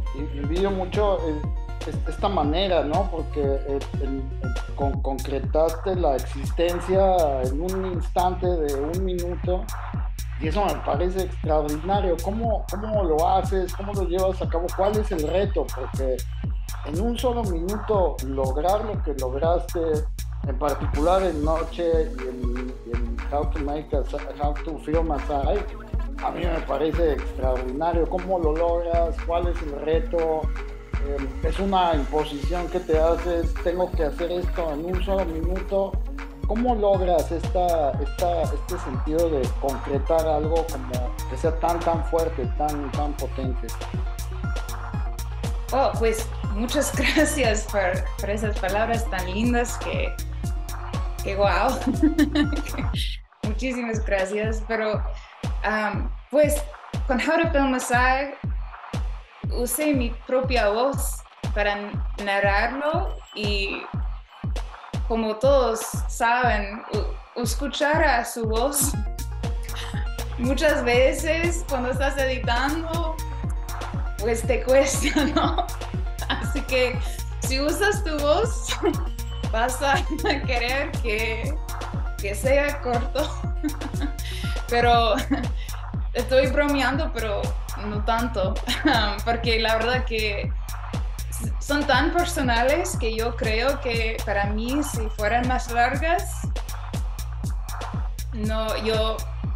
esta manera, ¿no? Porque concretaste la existencia en un instante de 1 minuto y eso me parece extraordinario. ¿Cómo lo haces? ¿Cómo lo llevas a cabo? ¿Cuál es el reto? Porque en un solo minuto lograr lo que lograste, en particular en Noche y en How to Film a Sci-Fi, a mí me parece extraordinario. ¿Cómo lo logras? ¿Cuál es el reto? Es una imposición que te haces, tengo que hacer esto en un solo minuto. ¿Cómo logras este sentido de concretar algo como que sea tan fuerte, tan potente? Oh, pues muchas gracias por esas palabras tan lindas que wow. Muchísimas gracias. Pero pues con How to Film a Sci-Fi usé mi propia voz para narrarlo y como todos saben, escuchar a su voz muchas veces cuando estás editando pues te cuesta, ¿no? Así que si usas tu voz vas a querer que sea corto. Pero estoy bromeando, pero no tanto, porque la verdad que son tan personales que yo creo que para mí si fueran más largas, no, yo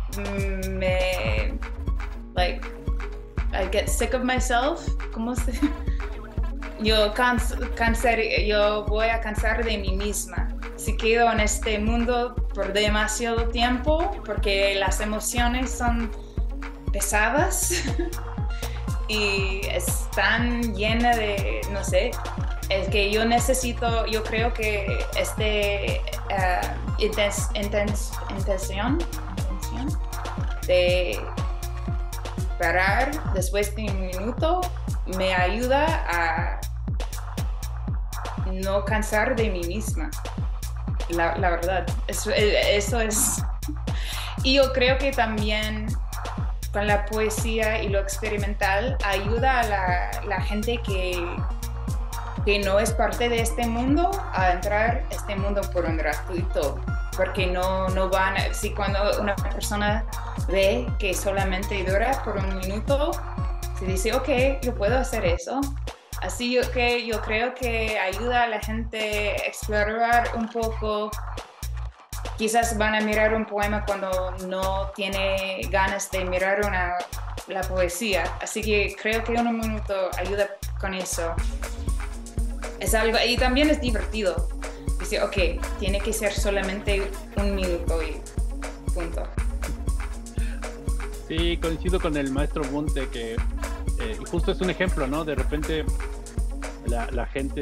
I get sick of myself, ¿cómo se? Yo voy a cansar de mí misma si quedo en este mundo por demasiado tiempo, porque las emociones son pesadas y están llenas de, no sé, es que yo creo que intención de parar después de 1 minuto me ayuda a no cansar de mí misma. La verdad, eso es. Y yo creo que también con la poesía y lo experimental ayuda a la gente que no es parte de este mundo a entrar a este mundo por un ratito, porque no van a, si cuando una persona ve que solamente dura por 1 minuto, se dice, ok, yo puedo hacer eso. Así yo creo que ayuda a la gente a explorar un poco. Quizás van a mirar un poema cuando no tiene ganas de mirar la poesía. Así que creo que 1 minuto ayuda con eso. Es algo, y también es divertido. Dice, ok, tiene que ser solamente 1 minuto y punto. Sí, coincido con el maestro Bunte que justo es un ejemplo, ¿no? De repente la gente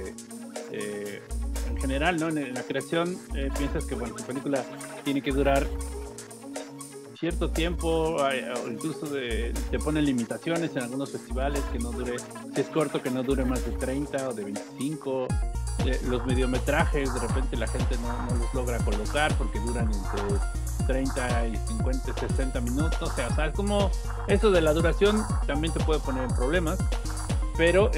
en general, ¿no? En la creación piensas que, bueno, tu película tiene que durar cierto tiempo, o incluso te ponen limitaciones en algunos festivales que no dure, si es corto, que no dure más de 30 o de 25. Los mediometrajes, de repente la gente no los logra colocar porque duran entre 30 y 50, 60 minutos. O sea, ¿sabes? Como eso de la duración también te puede poner en problemas, pero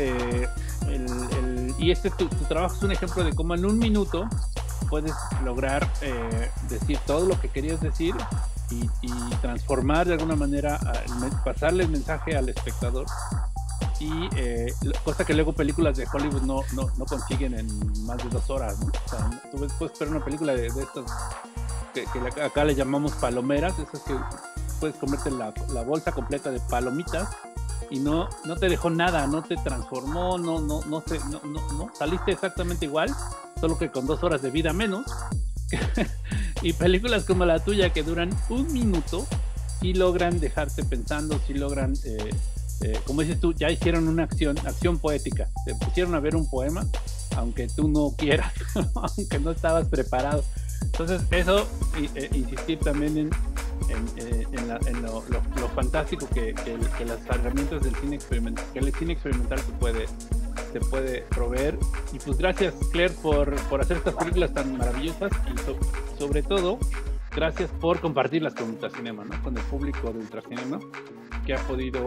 tu trabajo es un ejemplo de cómo en 1 minuto puedes lograr decir todo lo que querías decir y transformar de alguna manera, pasarle el mensaje al espectador, y cosa que luego películas de Hollywood no consiguen en más de 2 horas, ¿no? O sea, tú puedes ver una película de estas que acá le llamamos palomeras, esas que puedes comerte la bolsa completa de palomitas y no te dejó nada, no te transformó, no saliste exactamente igual, solo que con 2 horas de vida menos. Y películas como la tuya que duran 1 minuto sí logran dejarte pensando, sí logran, como dices tú, ya hicieron una acción poética, se pusieron a ver un poema aunque tú no quieras, aunque no estabas preparado. Entonces eso, insistir también en lo fantástico que las herramientas del cine experimental, que el cine experimental te puede proveer. Y pues gracias, Claire, por hacer estas películas tan maravillosas, y sobre todo gracias por compartirlas con Ultracinema, ¿no? Con el público de Ultracinema, que ha podido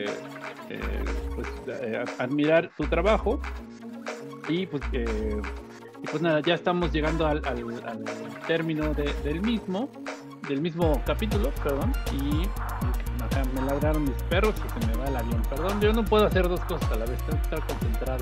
admirar tu trabajo. Y pues nada, ya estamos llegando al término del mismo capítulo, perdón, y me ladraron mis perros y se me va el avión. Perdón, yo no puedo hacer dos cosas a la vez, tengo que estar concentrado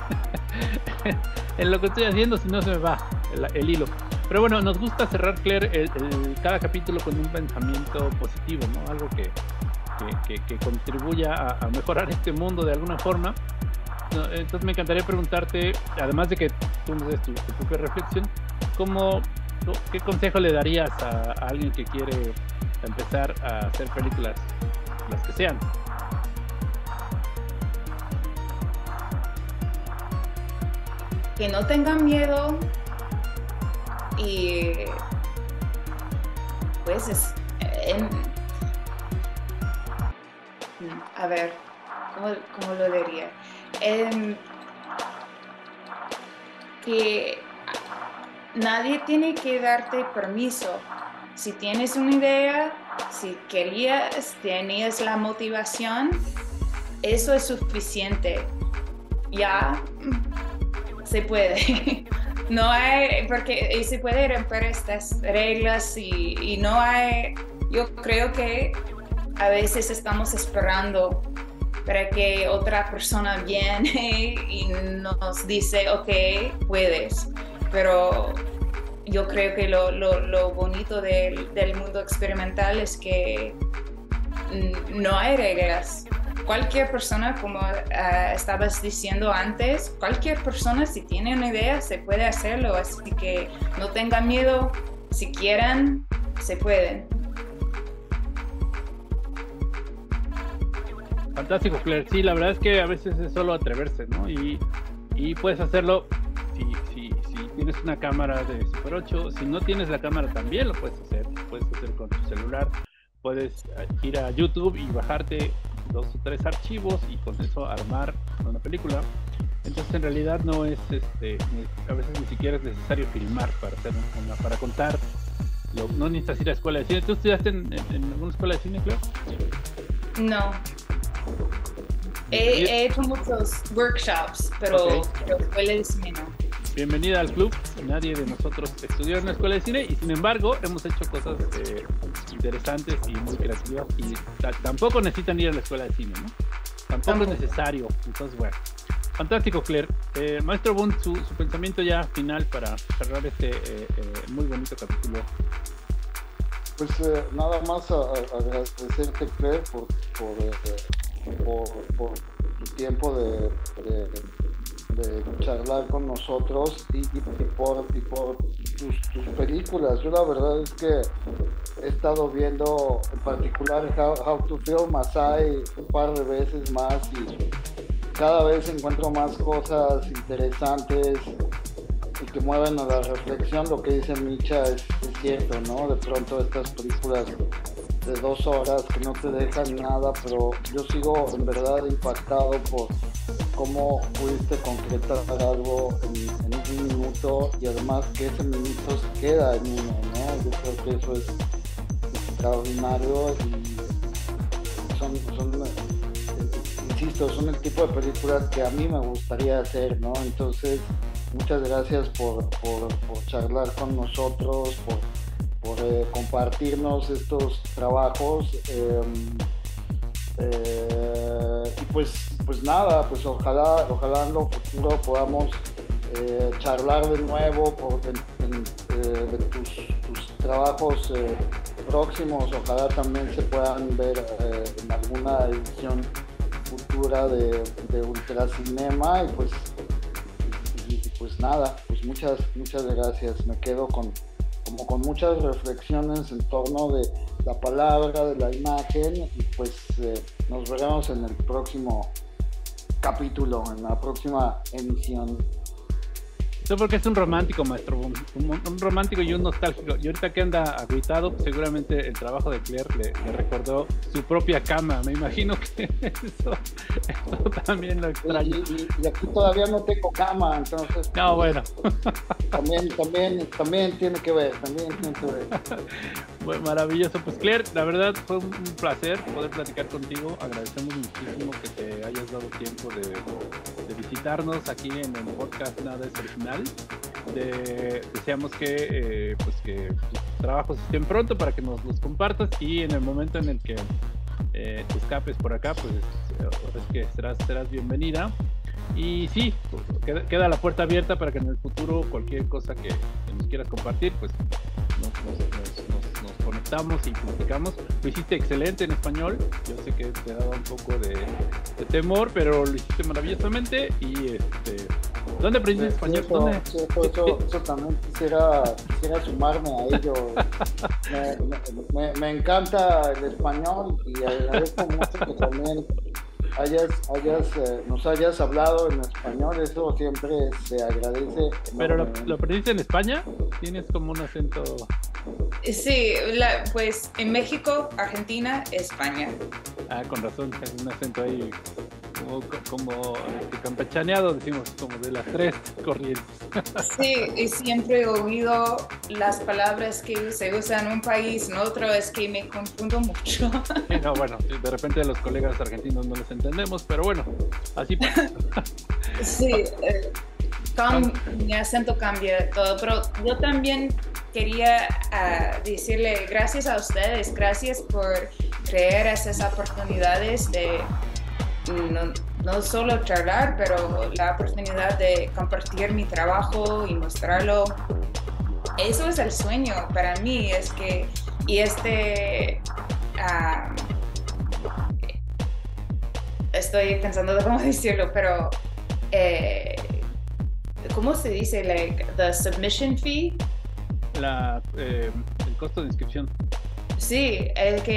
en lo que estoy haciendo, si no se me va el hilo. Pero bueno, nos gusta cerrar, Claire, cada capítulo con un pensamiento positivo, ¿no? Algo que contribuya a mejorar este mundo de alguna forma. Entonces me encantaría preguntarte, además de que tú nos des tu propia reflexión, ¿qué consejo le darías a alguien que quiere empezar a hacer películas, las que sean? Que no tengan miedo y pues a ver, ¿cómo lo diría? Que nadie tiene que darte permiso. Si tienes una idea, si tenías la motivación, eso es suficiente. Ya se puede. No hay, porque se puede romper estas reglas y no hay, yo creo que a veces estamos esperando para que otra persona viene y nos dice, ok, puedes. Pero yo creo que lo bonito del mundo experimental es que no hay reglas. Cualquier persona, como estabas diciendo antes, cualquier persona, si tiene una idea, se puede hacerlo. Así que no tengan miedo. Si quieren, se pueden. Fantástico, Claire. Sí, la verdad es que a veces es solo atreverse, ¿no? Y puedes hacerlo si tienes una cámara de Super 8. Si no tienes la cámara, también lo puedes hacer. Puedes hacer con tu celular. Puedes ir a YouTube y bajarte 2 o 3 archivos y con eso armar una película. Entonces en realidad no es a veces ni siquiera es necesario filmar para hacer para contar. No necesitas ir a escuela de cine. ¿Tú estudiaste en alguna escuela de cine, Claire? No. He hecho muchos workshops, pero escuela de cine no. Bienvenida al club. Nadie de nosotros estudió en una escuela de cine y sin embargo hemos hecho cosas interesantes y muy creativas y tampoco necesitan ir a la escuela de cine, ¿no? Tampoco es necesario. Entonces, bueno, fantástico, Claire. Maestro Boone, su pensamiento ya final para cerrar este muy bonito capítulo. Pues nada más agradecerte, Claire, por tu tiempo de charlar con nosotros y por tus películas. Yo la verdad es que he estado viendo en particular How to Film Masai un par de veces más y cada vez encuentro más cosas interesantes y que mueven a la reflexión. Lo que dice Micha es cierto, ¿no? De pronto estas películas de 2 horas que no te dejan nada, pero yo sigo en verdad impactado por cómo pudiste concretar algo en un minuto y además que ese minuto se queda en uno, ¿no? Yo creo que eso es extraordinario y son insisto, son el tipo de películas que a mí me gustaría hacer, ¿no? Entonces, muchas gracias por charlar con nosotros, por compartirnos estos trabajos y pues nada, pues ojalá en lo futuro podamos charlar de nuevo de tus trabajos próximos. Ojalá también se puedan ver en alguna edición futura de Ultracinema y pues nada, pues muchas gracias. Me quedo con muchas reflexiones en torno de la palabra, de la imagen y pues nos veremos en el próximo capítulo, en la próxima emisión. Usted porque es un romántico, maestro, un romántico y un nostálgico. Y ahorita que anda agüitado, pues seguramente el trabajo de Claire le recordó su propia cama. Me imagino que eso también lo extraño. Y aquí todavía no tengo cama, entonces... No, bueno. También tiene que ver, Bueno, maravilloso. Pues Claire, la verdad fue un placer poder platicar contigo. Agradecemos muchísimo que te hayas dado tiempo de visitarnos aquí en el podcast Nada es Original. Deseamos que tus trabajos estén pronto para que nos los compartas, y en el momento en el que te escapes por acá, pues es que serás bienvenida. Y sí, queda la puerta abierta para que en el futuro cualquier cosa que nos quieras compartir, pues nos conectamos y platicamos. Lo hiciste excelente en español. Yo sé que te daba un poco de temor, pero lo hiciste maravillosamente. Y ¿dónde aprendiste español? ¿Dónde? Eso también quisiera sumarme a ello. Me encanta el español y agradezco mucho que también nos hayas hablado en español. Eso siempre se agradece. ¿Pero lo aprendiste en España? ¿Tienes como un acento? Sí, pues en México, Argentina, España. Ah, con razón, es un acento ahí como campechaneado, decimos, como de las tres corrientes. Sí, y siempre he oído las palabras que se usan en un país, en otro, es que me confundo mucho. Sí, no, bueno, de repente los colegas argentinos no los entendemos, pero bueno, así pasa. Sí, mi acento cambia todo, pero yo también quería decirle gracias a ustedes, gracias por crear esas oportunidades de no solo charlar, pero la oportunidad de compartir mi trabajo y mostrarlo. Eso es el sueño para mí, estoy pensando de cómo decirlo, pero ¿cómo se dice? The submission fee. El costo de inscripción. Sí,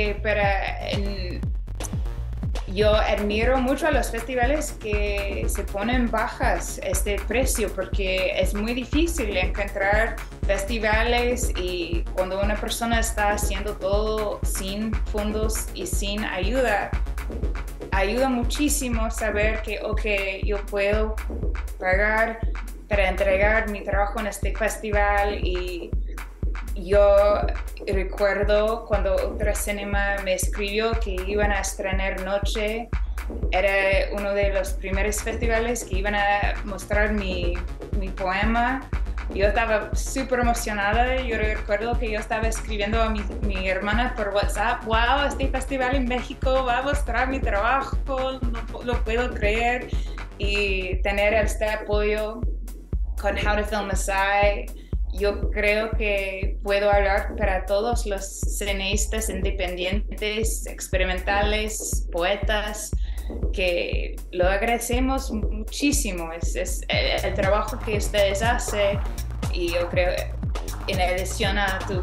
yo admiro mucho a los festivales que se ponen bajas este precio, porque es muy difícil encontrar festivales, y cuando una persona está haciendo todo sin fondos y sin ayuda muchísimo saber que yo puedo pagar para entregar mi trabajo en este festival. Y yo recuerdo cuando Ultra Cinema me escribió que iban a estrenar Noche. Era uno de los primeros festivales que iban a mostrar mi poema. Yo estaba súper emocionada. Yo recuerdo que yo estaba escribiendo a mi hermana por WhatsApp: wow, este festival en México va a mostrar mi trabajo, no lo puedo creer. Y tener este apoyo con How to Film a Sigh, yo creo que puedo hablar para todos los cineastas independientes, experimentales, poetas, que lo agradecemos muchísimo. Es el trabajo que ustedes hacen, y yo creo, en adición a tus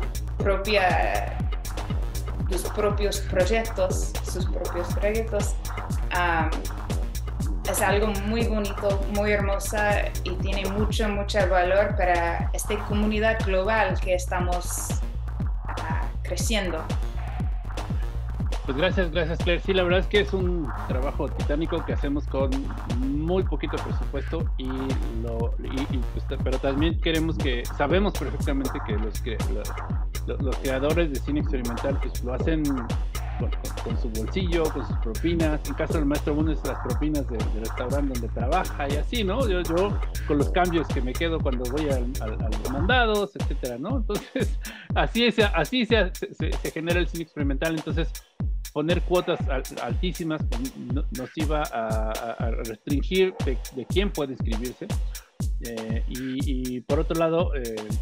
propios proyectos, es algo muy bonito, muy hermosa, y tiene mucho valor para esta comunidad global que estamos creciendo. Pues gracias Claire. Sí, la verdad es que es un trabajo titánico que hacemos con muy poquito presupuesto, pero también sabemos perfectamente que los creadores de cine experimental pues lo hacen con su bolsillo, con sus propinas. En caso del maestro Boone, es las propinas del restaurante donde trabaja y así, ¿no? Yo con los cambios que me quedo cuando voy a los mandados, etcétera, ¿no? Entonces, así se genera el cine experimental. Entonces, poner cuotas altísimas nos iba a restringir de quién puede inscribirse. Y por otro lado,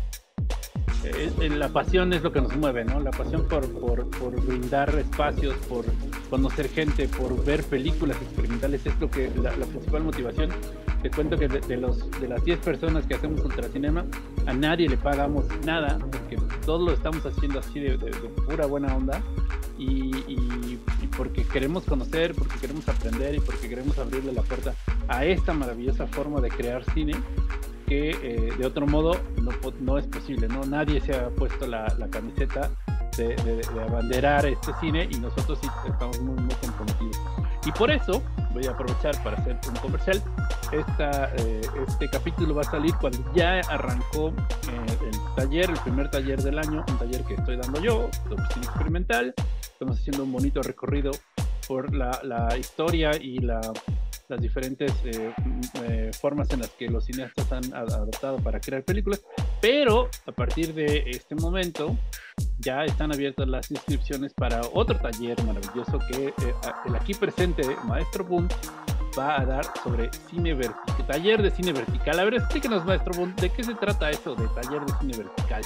la pasión es lo que nos mueve, ¿no? La pasión por brindar espacios, por conocer gente, por ver películas experimentales es lo que la principal motivación. Te cuento que de las 10 personas que hacemos Ultracinema, a nadie le pagamos nada, porque todo lo estamos haciendo así de pura buena onda, y porque queremos conocer, porque queremos aprender y porque queremos abrirle la puerta a esta maravillosa forma de crear cine. porque de otro modo no es posible, ¿no? Nadie se ha puesto la camiseta de abanderar este cine y nosotros sí estamos muy, muy comprometidos. Y por eso voy a aprovechar para hacer un comercial. Este capítulo va a salir cuando ya arrancó el primer taller del año, un taller que estoy dando yo, sobre cine experimental. Estamos haciendo un bonito recorrido por la historia y las diferentes formas en las que los cineastas han adoptado para crear películas, pero a partir de este momento ya están abiertas las inscripciones para otro taller maravilloso que el aquí presente Maestro Boom va a dar sobre taller de cine vertical. A ver, explíquenos, Maestro Boom, ¿de qué se trata eso de taller de cine vertical?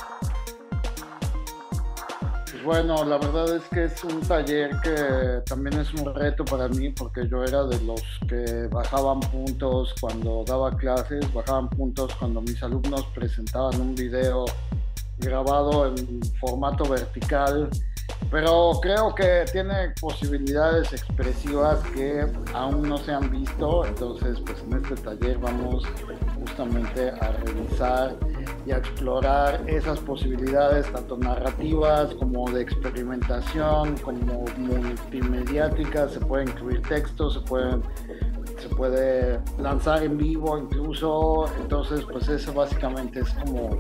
Bueno, la verdad es que es un taller que también es un reto para mí, porque yo era de los que bajaban puntos cuando daba clases, bajaban puntos cuando mis alumnos presentaban un video grabado en formato vertical, pero creo que tiene posibilidades expresivas que aún no se han visto. Entonces, pues en este taller vamos justamente a revisar y a explorar esas posibilidades, tanto narrativas como de experimentación, como multimediáticas. Se puede incluir textos, se puede lanzar en vivo incluso. Entonces, pues eso básicamente es como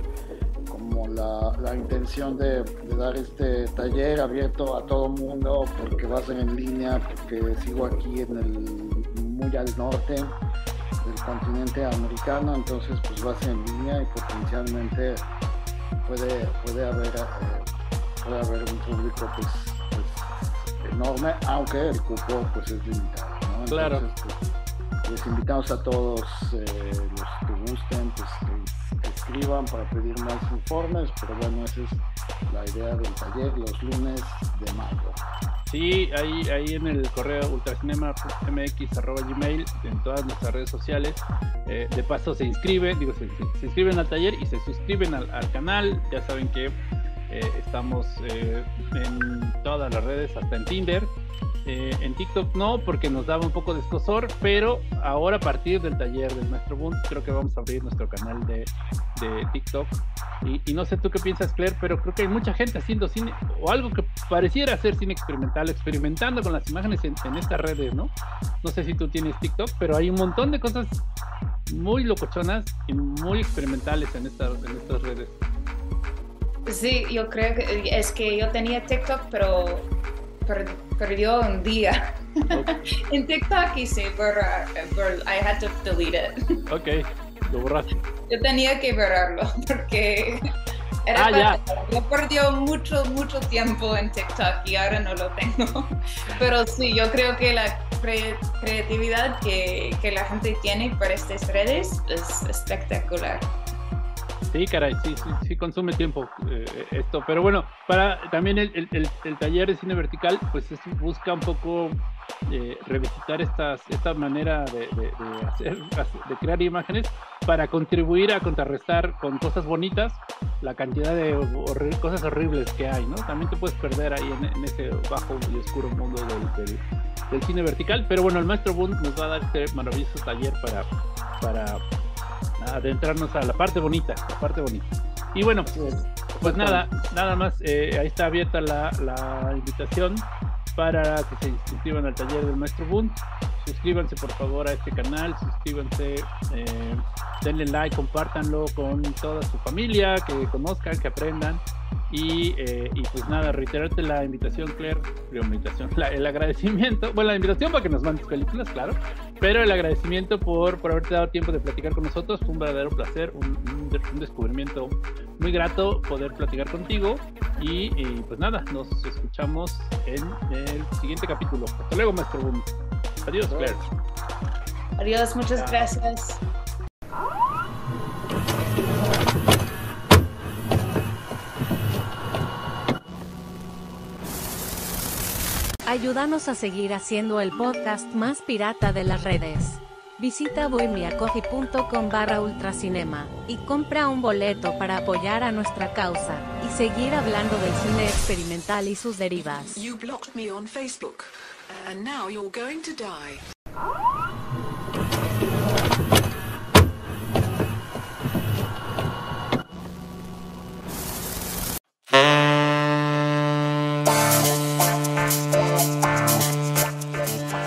la intención de dar este taller abierto a todo mundo, porque va a ser en línea, porque sigo aquí muy al norte del continente americano. Entonces pues va a ser en línea y potencialmente puede haber un público pues enorme, aunque el cupo pues es limitado, ¿no? Entonces, Claro. Pues, les invitamos a todos los que gusten, pues que escriban para pedir más informes, pero bueno, esa es la idea del taller, los lunes de mayo. Sí, ahí en el correo ultracinema.mx@gmail, en todas nuestras redes sociales. De paso se inscriben al taller y se suscriben al canal. Ya saben que estamos en todas las redes, hasta en Tinder. En TikTok no, porque nos daba un poco de escozor, pero ahora a partir del taller del Maestro Boom creo que vamos a abrir nuestro canal de TikTok. Y no sé tú qué piensas, Claire, pero creo que hay mucha gente haciendo cine o algo que pareciera ser cine experimental, experimentando con las imágenes en estas redes, ¿no? No sé si tú tienes TikTok, pero hay un montón de cosas muy locochonas y muy experimentales en estas redes. Sí, yo creo que es que yo tenía TikTok, pero perdió un día. Okay. En TikTok y sí, I had to delete it. Ok, lo borraste. Yo tenía que borrarlo porque yo perdí mucho tiempo en TikTok y ahora no lo tengo. Pero sí, yo creo que la creatividad que la gente tiene para estas redes es espectacular. Sí, caray, sí consume tiempo esto, pero bueno, para también el taller de cine vertical, pues busca un poco revisitar esta manera de crear imágenes para contribuir a contrarrestar con cosas bonitas la cantidad de cosas horribles que hay, ¿no? También te puedes perder ahí en ese bajo y oscuro mundo del cine vertical, pero bueno, el Maestro Boom nos va a dar este maravilloso taller para adentrarnos a la parte bonita. Y bueno, pues nada más, ahí está abierta la invitación para que se inscriban al taller del Maestro Boom. Suscríbanse por favor a este canal, denle like, compártanlo con toda su familia, que conozcan, que aprendan. Y pues nada, reiterarte la invitación, Claire, el agradecimiento, bueno, la invitación para que nos mandes películas, claro, pero el agradecimiento por haberte dado tiempo de platicar con nosotros. Fue un verdadero placer, un descubrimiento muy grato poder platicar contigo y pues nada, nos escuchamos en el siguiente capítulo. Hasta luego, Maestro Boom. Adiós, Claire. Adiós, muchas gracias. Ayúdanos a seguir haciendo el podcast más pirata de las redes. Visita bohemiacoffee.com/ultracinema y compra un boleto para apoyar a nuestra causa y seguir hablando del cine experimental y sus derivas. You blocked me on Facebook, and now you're going to die.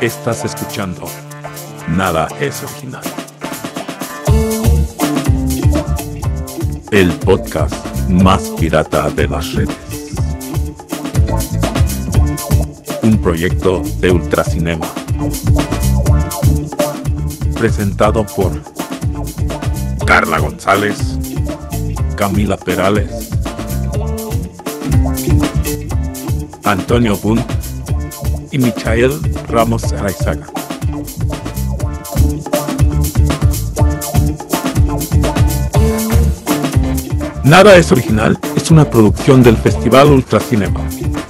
Estás escuchando Nada es Original, el podcast más pirata de las redes. Un proyecto de Ultracinema. Presentado por Carla González, Camila Perales, Antonio Bunt y Michael Ramos Araizaga. Nada es Original es una producción del Festival Ultracinema.